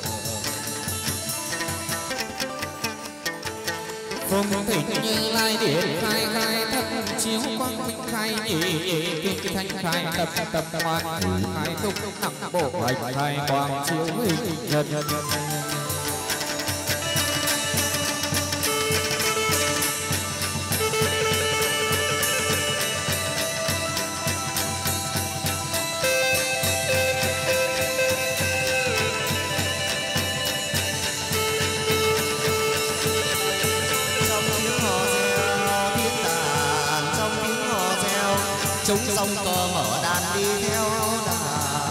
đường phong thịnh như lai điện khai khai thất chiếu quang minh khai nhị kinh thanh khai tập tập ngoan khai túc nặng bộ bạch khai quang chiếu hình nhân chúng sông cờ mở đàn đi theo đàn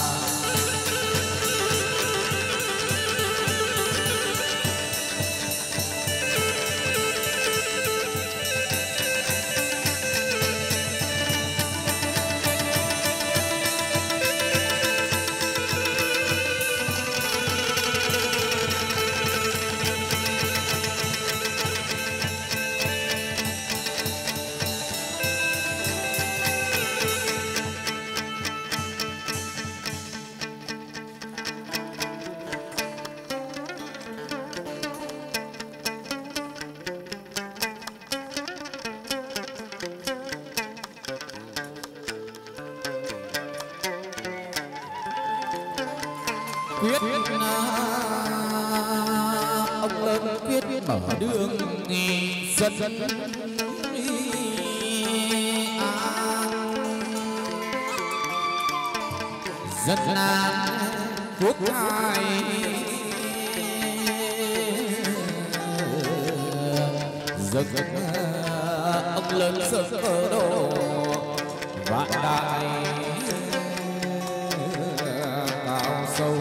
quyết ông lớn quyết mở đường dân an dân an quốc hai dân ông lớn sớm ở đồ vạn đại cao sâu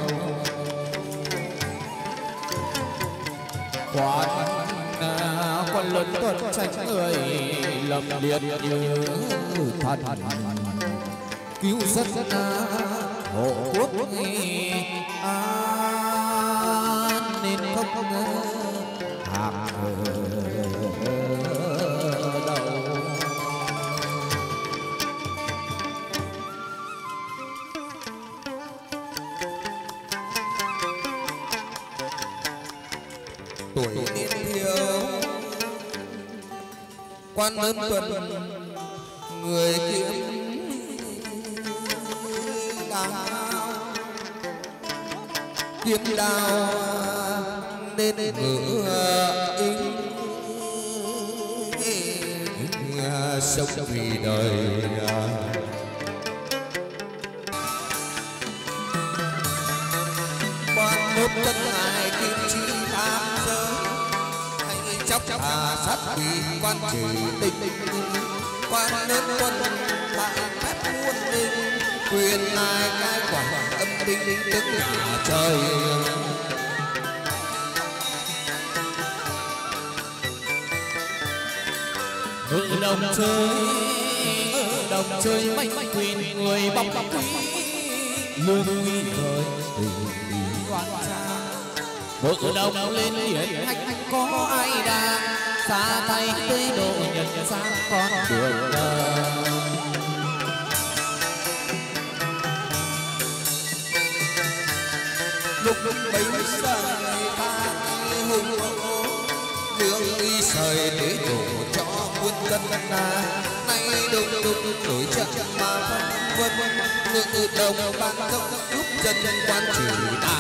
quan lớn tuần tránh người lầm liệt như thần cứu dân hộ quốc an nên không hàng đầu tuổi niên thiếu quan lớn tuần người kiếm kiếm đao nên ngựa ính sống vì đời quan một tân ngài kim chi tham giới hay chóc sát vì quan trừ tình quan nên quân lại phép muôn linh quyền lai cái quả âm binh tức cả trời đồng chơi manh quyền người bọc quý lương uy thời đoan trang vợ đồng lên hiển hách có ai đang xa tay tới độ nhận sang con đường lúc bấy giờ ta hùng đường đi sời để đổ cho quân dân ta nay đông nổi trận mà vân ngự đồng ban dốc giúp dân quan trừ ta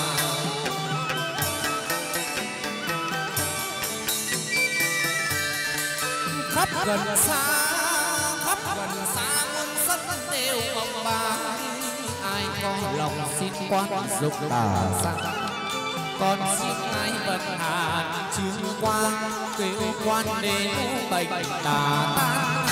khắp gần xa muôn dân đều mong bà ai có lòng xin quan dục tà sang còn xin ai vận hạn chương quang kêu quan đến bệnh tà tan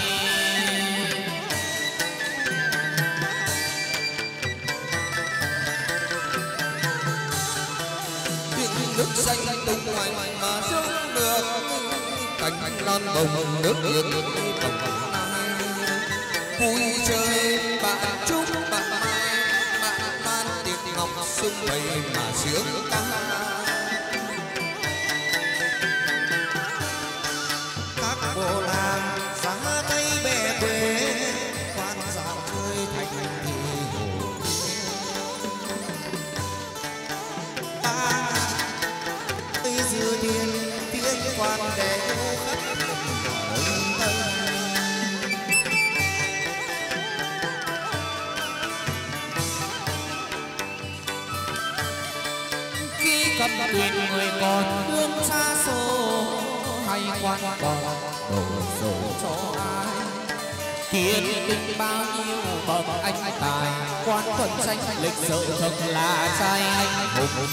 nước xanh tung hoành mà sống được cánh non bồng nước yên bồng vui chơi bạn chúc bạn bạn man tiệc ngọc sung vầy mà sướng ca các bộ làng giá tay bè quê quan dạo chơi thành thị hồ tây dừa điền tiếng quan để khắp đông tây cấp quyền người còn thương xa xô hay quan còn đổ dồ cho ai kiến tình bao nhiêu bậc anh tài quan thuần danh lịch sự thật là trai anh hùng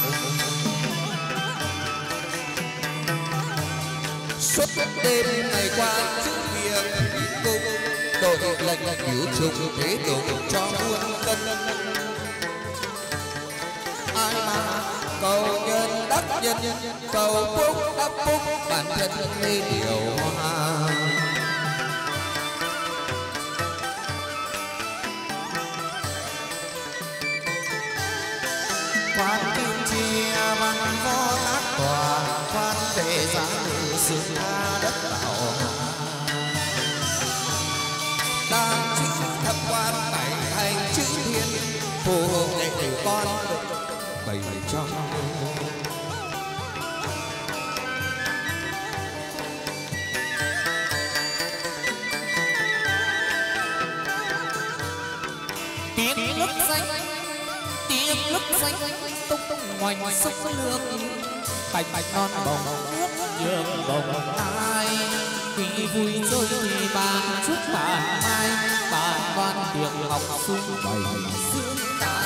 suốt đêm ngày qua giữ việc cung đội lệnh cứu trùng thế độ cho muôn dân ai mà cầu nhân đắc nhân cầu phúc đắc phúc bản thân đi điều hòa quan kim chia văn võ các tòa quan để giá ngự sự đất bảo đang chữ thập quan bảy hành chữ thiên phù hộ đệ tử con bày cho tiếng lức xanh tung hoành sông lương bạch non bồng nước nhường bồng ai khi vui chơi thì bàn chúc bạn mai bạn văn tiệc học sung bày sướng ca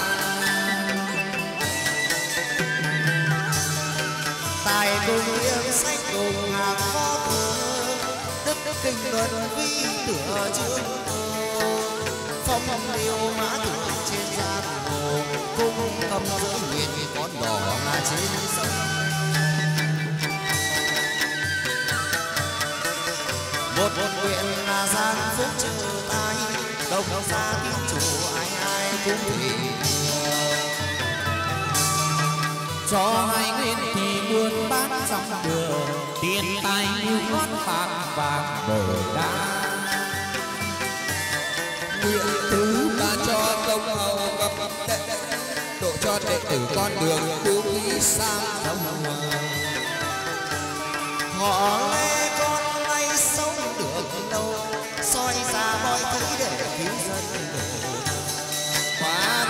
tài cùng liêm sách cùng hàng phó thơ đức kinh luận vi tựa chương phong liêu mã tử trên giang hồ cung cầm giữa nguyện con đỏ là trên sông một nguyện là giang phúc trừ tai đồng gia tín chủ ai ai cũng thì cho hai nguyên thì buôn bán dòng đường tiền tài như ngót bạc vàng bờ đá nguyện thứ ba cho công hầu gặp đệ độ cho đệ tử con đường tu vi sang đông họ lẽ con nay sống được đâu soi ra mọi thứ để cứu dân khoan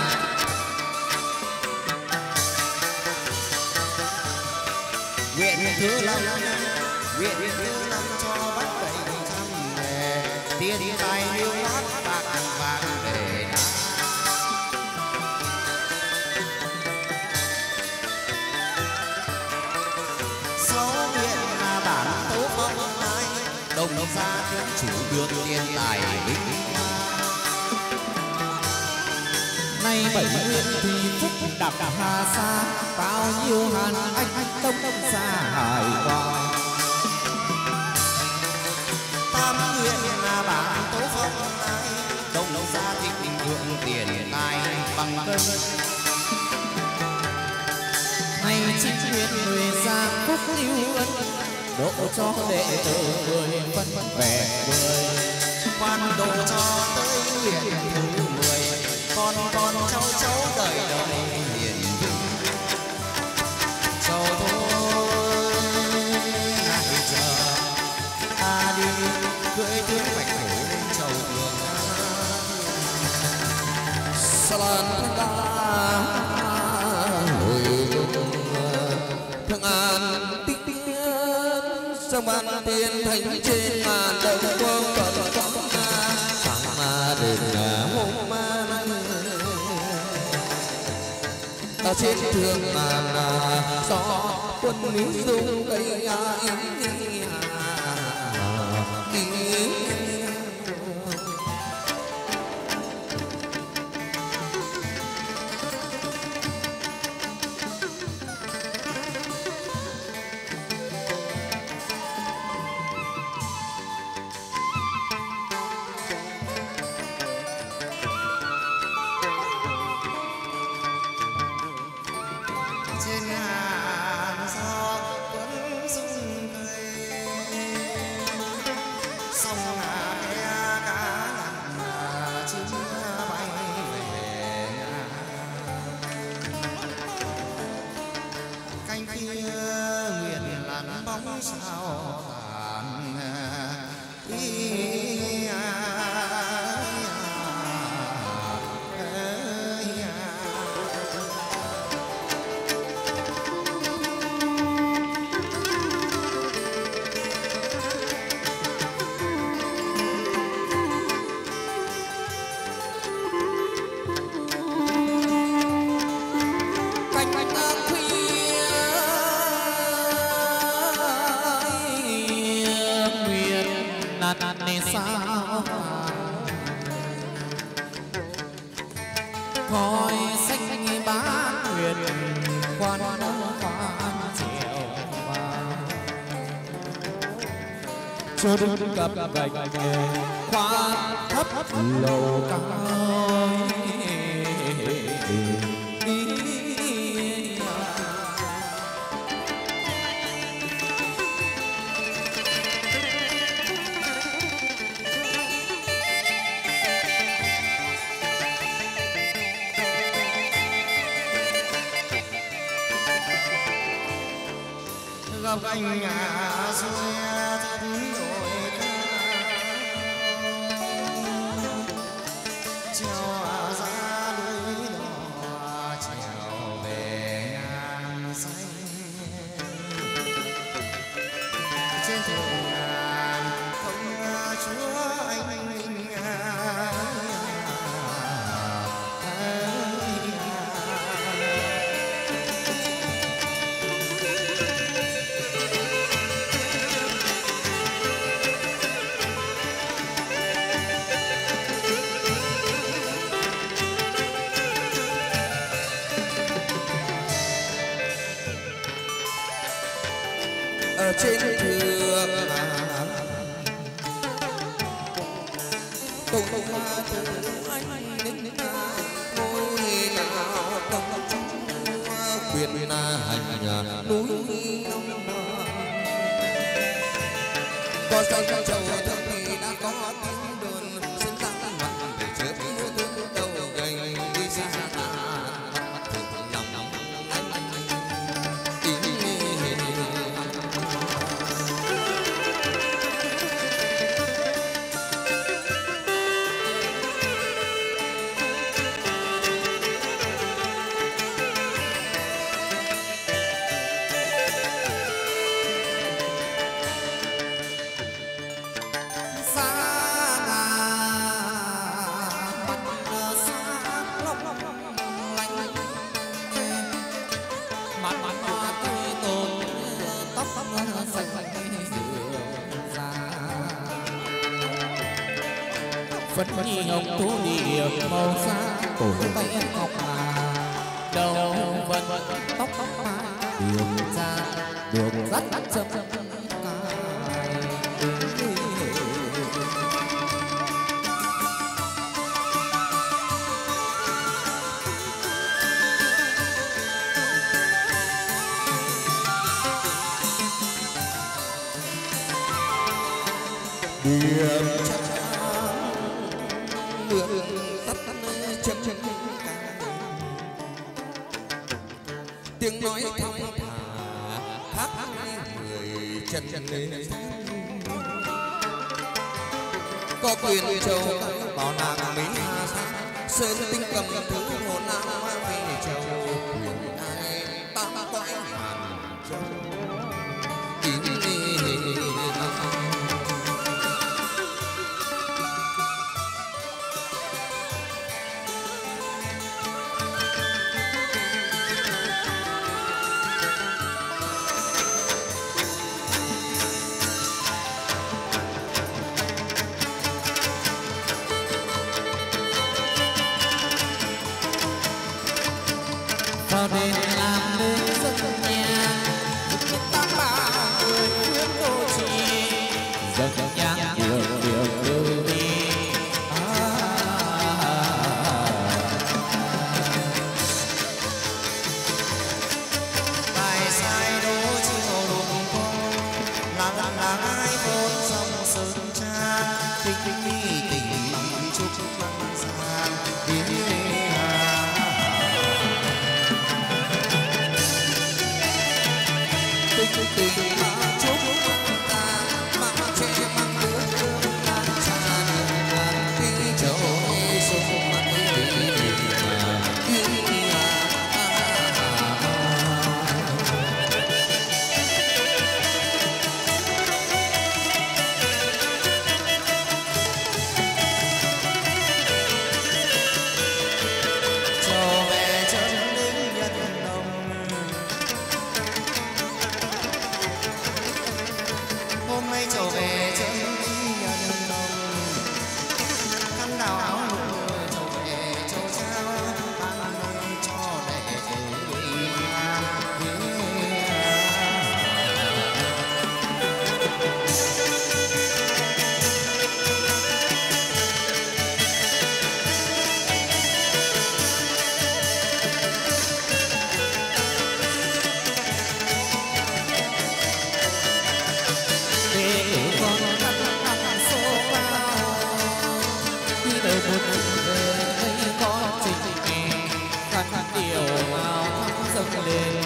nguyện thứ năm cho bắt đầy trăm nghề tiền tài yêu ngót bạc vàng để đá sáu nguyện là bản tấu phong ai đồng gia tiến chủ được tiền tài vinh nay bảy nguyên thì phúc đạp hà sa bao nhiêu hàn anh đông xa hải qua tam nguyện là bản tấu phong ai đồng gia thịnh vượng tiền tài bằng cân nay chính nguyên người ra phúc lưu ân độ cho đệ tử người phân vẻ vời quan độ cho tới nguyện thứ 10 con cháu đời đời hiền vinh châu thôi hãy chờ đi cưỡi tiếng bạch hổ lên chầu đường Salan ta hồi thương an tích tiến sông ban tiên thành trên màn đồng quang cận phóng sáng ma đền hôm ở trên thường mà gió quân núi rung cây khói xanh bát nguyệt khoan khoan trèo vào cho đứng cặp gạch khoan thấp lầu cao gặp anh ngả xuôi thắt đồi cao treo ra lưới đò trèo về ngang xanh trên thuyền ngàn không chúa anh ở trên thượng tùng ma từ anh đến ngôi nào tâm quyền hành núi có sao trầu thơm thì đã có tiếng đồn xin tăng mặt để trước mưa thương đầu gành đi xa thượng lòng anh phấn nhi hồng tú điệp màu xa cổ tay em ngọc mà đầu vân tóc đường ra đường rất chậm điệp đường tắt chậm tiếng nói thong thả khác người chân lên có quyền châu bảo nàng mỹ sơn tinh cầm thứ hồn nam về châu quyền ai tam cõi ngàn châu làm nên dân nhà tám ba người khuyên đô chi dân nhang nhiều điều đi bài sai đố chiều lùng phong là ai vốn dòng sơn cha tình tình chúc măng sang tình mà chúc ta mang che mang nước lan tràn khi châu sông mãi trở về chân lính nhân đồng hôm nay trở về chân lính nhân đồng khăn đào áo người trở về châu trao ban nơi cho đệ tử để con năm số cao khi đời một về đây có trình khăn điều áo dâng lên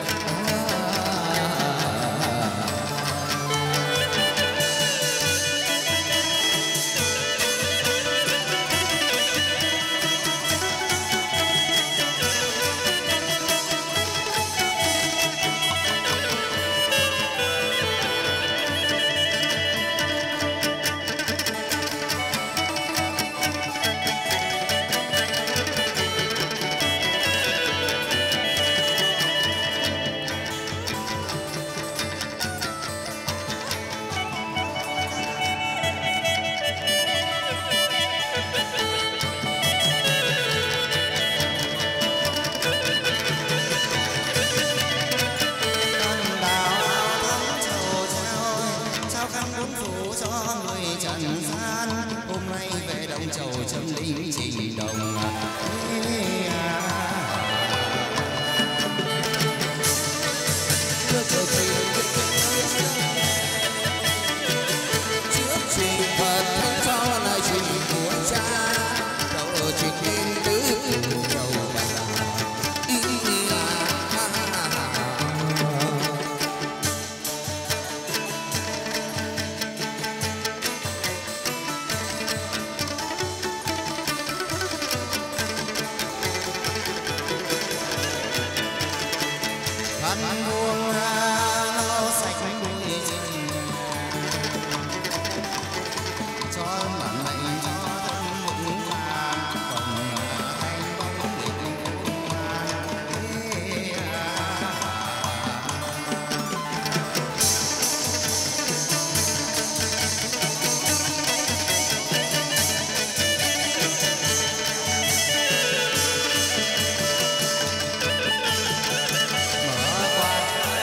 trần gian hôm nay về động chầu chấm linh trình đồng trước trình phật thánh cho lời trình của cha đầu trình lên tứ đầu bà khăn buông áo sạch bụi trình cho bản mệnh cho thân mục vàng còn thanh bóng định mở quạt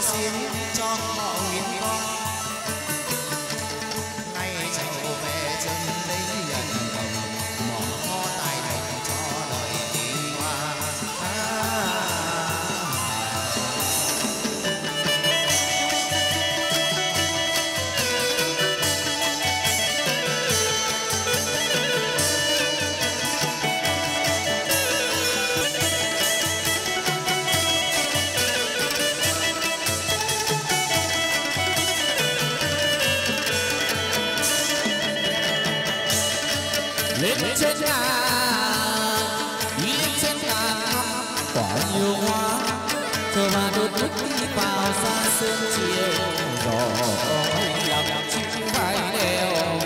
xiên cho họ nghiến con nay cháu về chân lấy nhận đồng mỏ kho tài thành cho đời đi hoa. Lên trên ngàn lên trên ngàn năm tỏa nhiều hoa chờ mà đốt thức đi vào ra sương chiều đỏ lòng chim vai đeo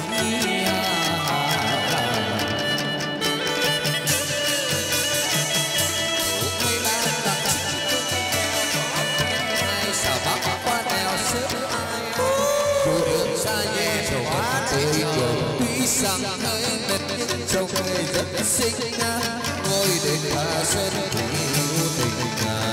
rằng hơi mệt nhưng trông người rất xinh ngồi đến cả sân yêu tình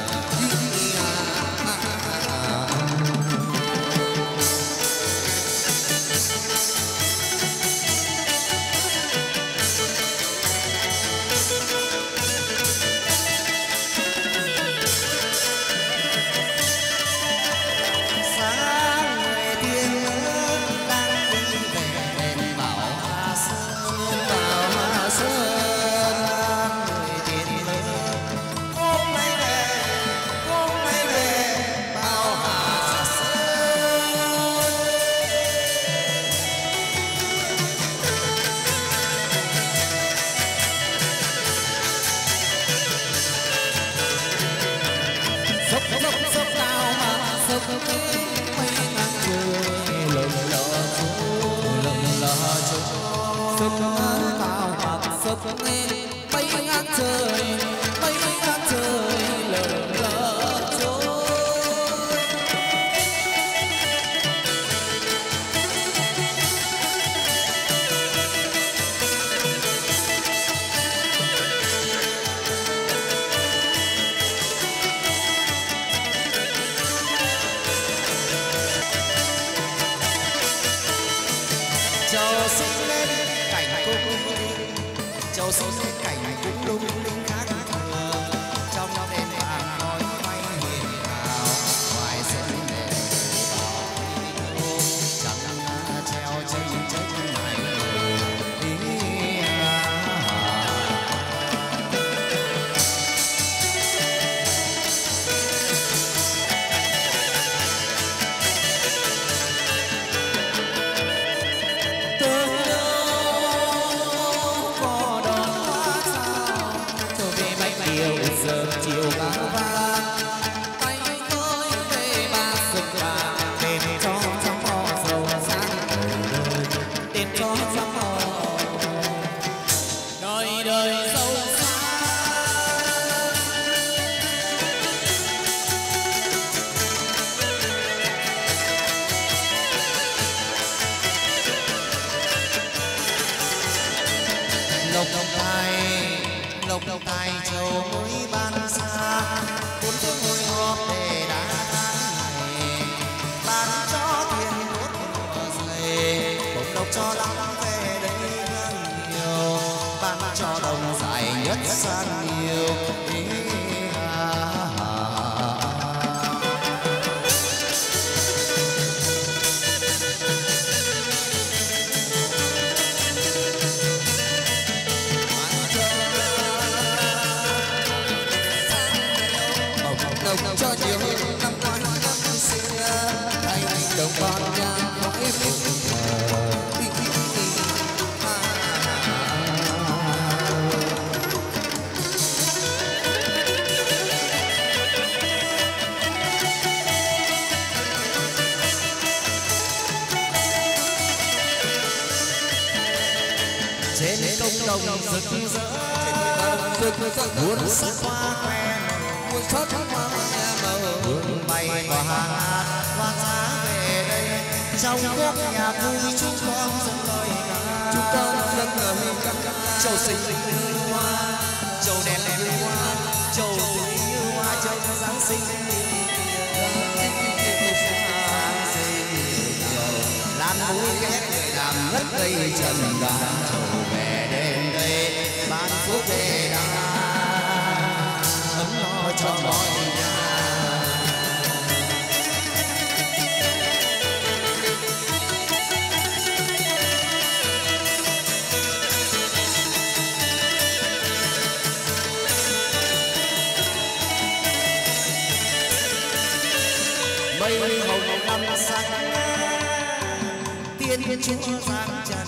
lộc tài châu mới ban xa bốn phương ngồi họp để đã tháng ngày ban cho tiền đốt mùa dày bổng lộc cho lắm về đây nhiều ban cho đồng dài nhất sang nhiều cho nhiều năm qua năm xưa anh đồng con nhà nói mình trên công đồng rực rỡ muôn sắc hoa khoe muôn sắc hoa nhà màu hương bay qua hoa giá về đây trong khúc nhạc vui chúng con dâng lời ca châu xinh như hoa châu đẹp như hoa châu tươi như hoa châu giáng sinh như vui ghét người làm ngất cây trần gian về đêm đây ban phúc về đa ấm lo cho mọi nhà. Mây hồng năm xanh tiên chúa giáng trần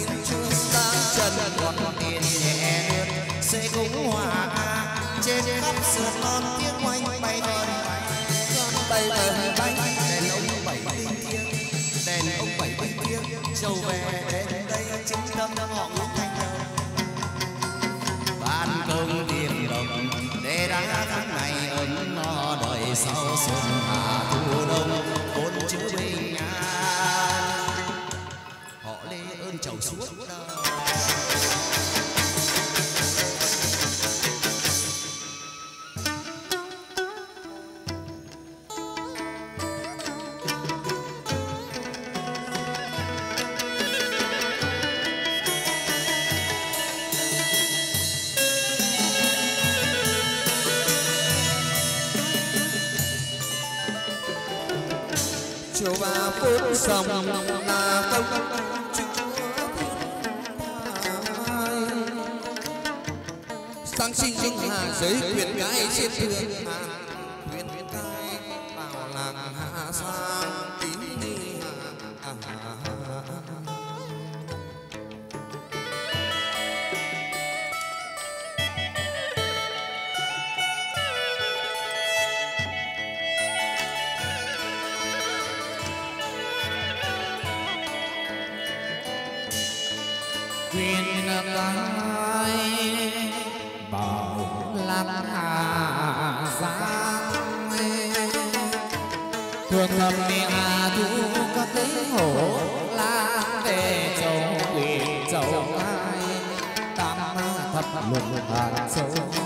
còn tiền nhẹ lướt sẽ cũng hòa ca trên khắp sườn non tiếng oanh bay đèn bay đèn ông bảy tinh thiêng đèn ông bảy tinh thiêng trầu về đến đây chính tâm họ ngũ thanh đầu ban công tiền đồng để đã tháng ngày ấm no đời sau xuân hạ thu đông bốn chữ bình an họ lê ơn chầu suốt đời. chiều và phút sông là công sang sinh dung hà giới quyền gái trên thương quyền gái vào làng hạ sang tín đi quyền gái bảo làng hà giang thường thầm hà thu các tế hổ lang để châu quyền châu ai tam thập lục hạt châu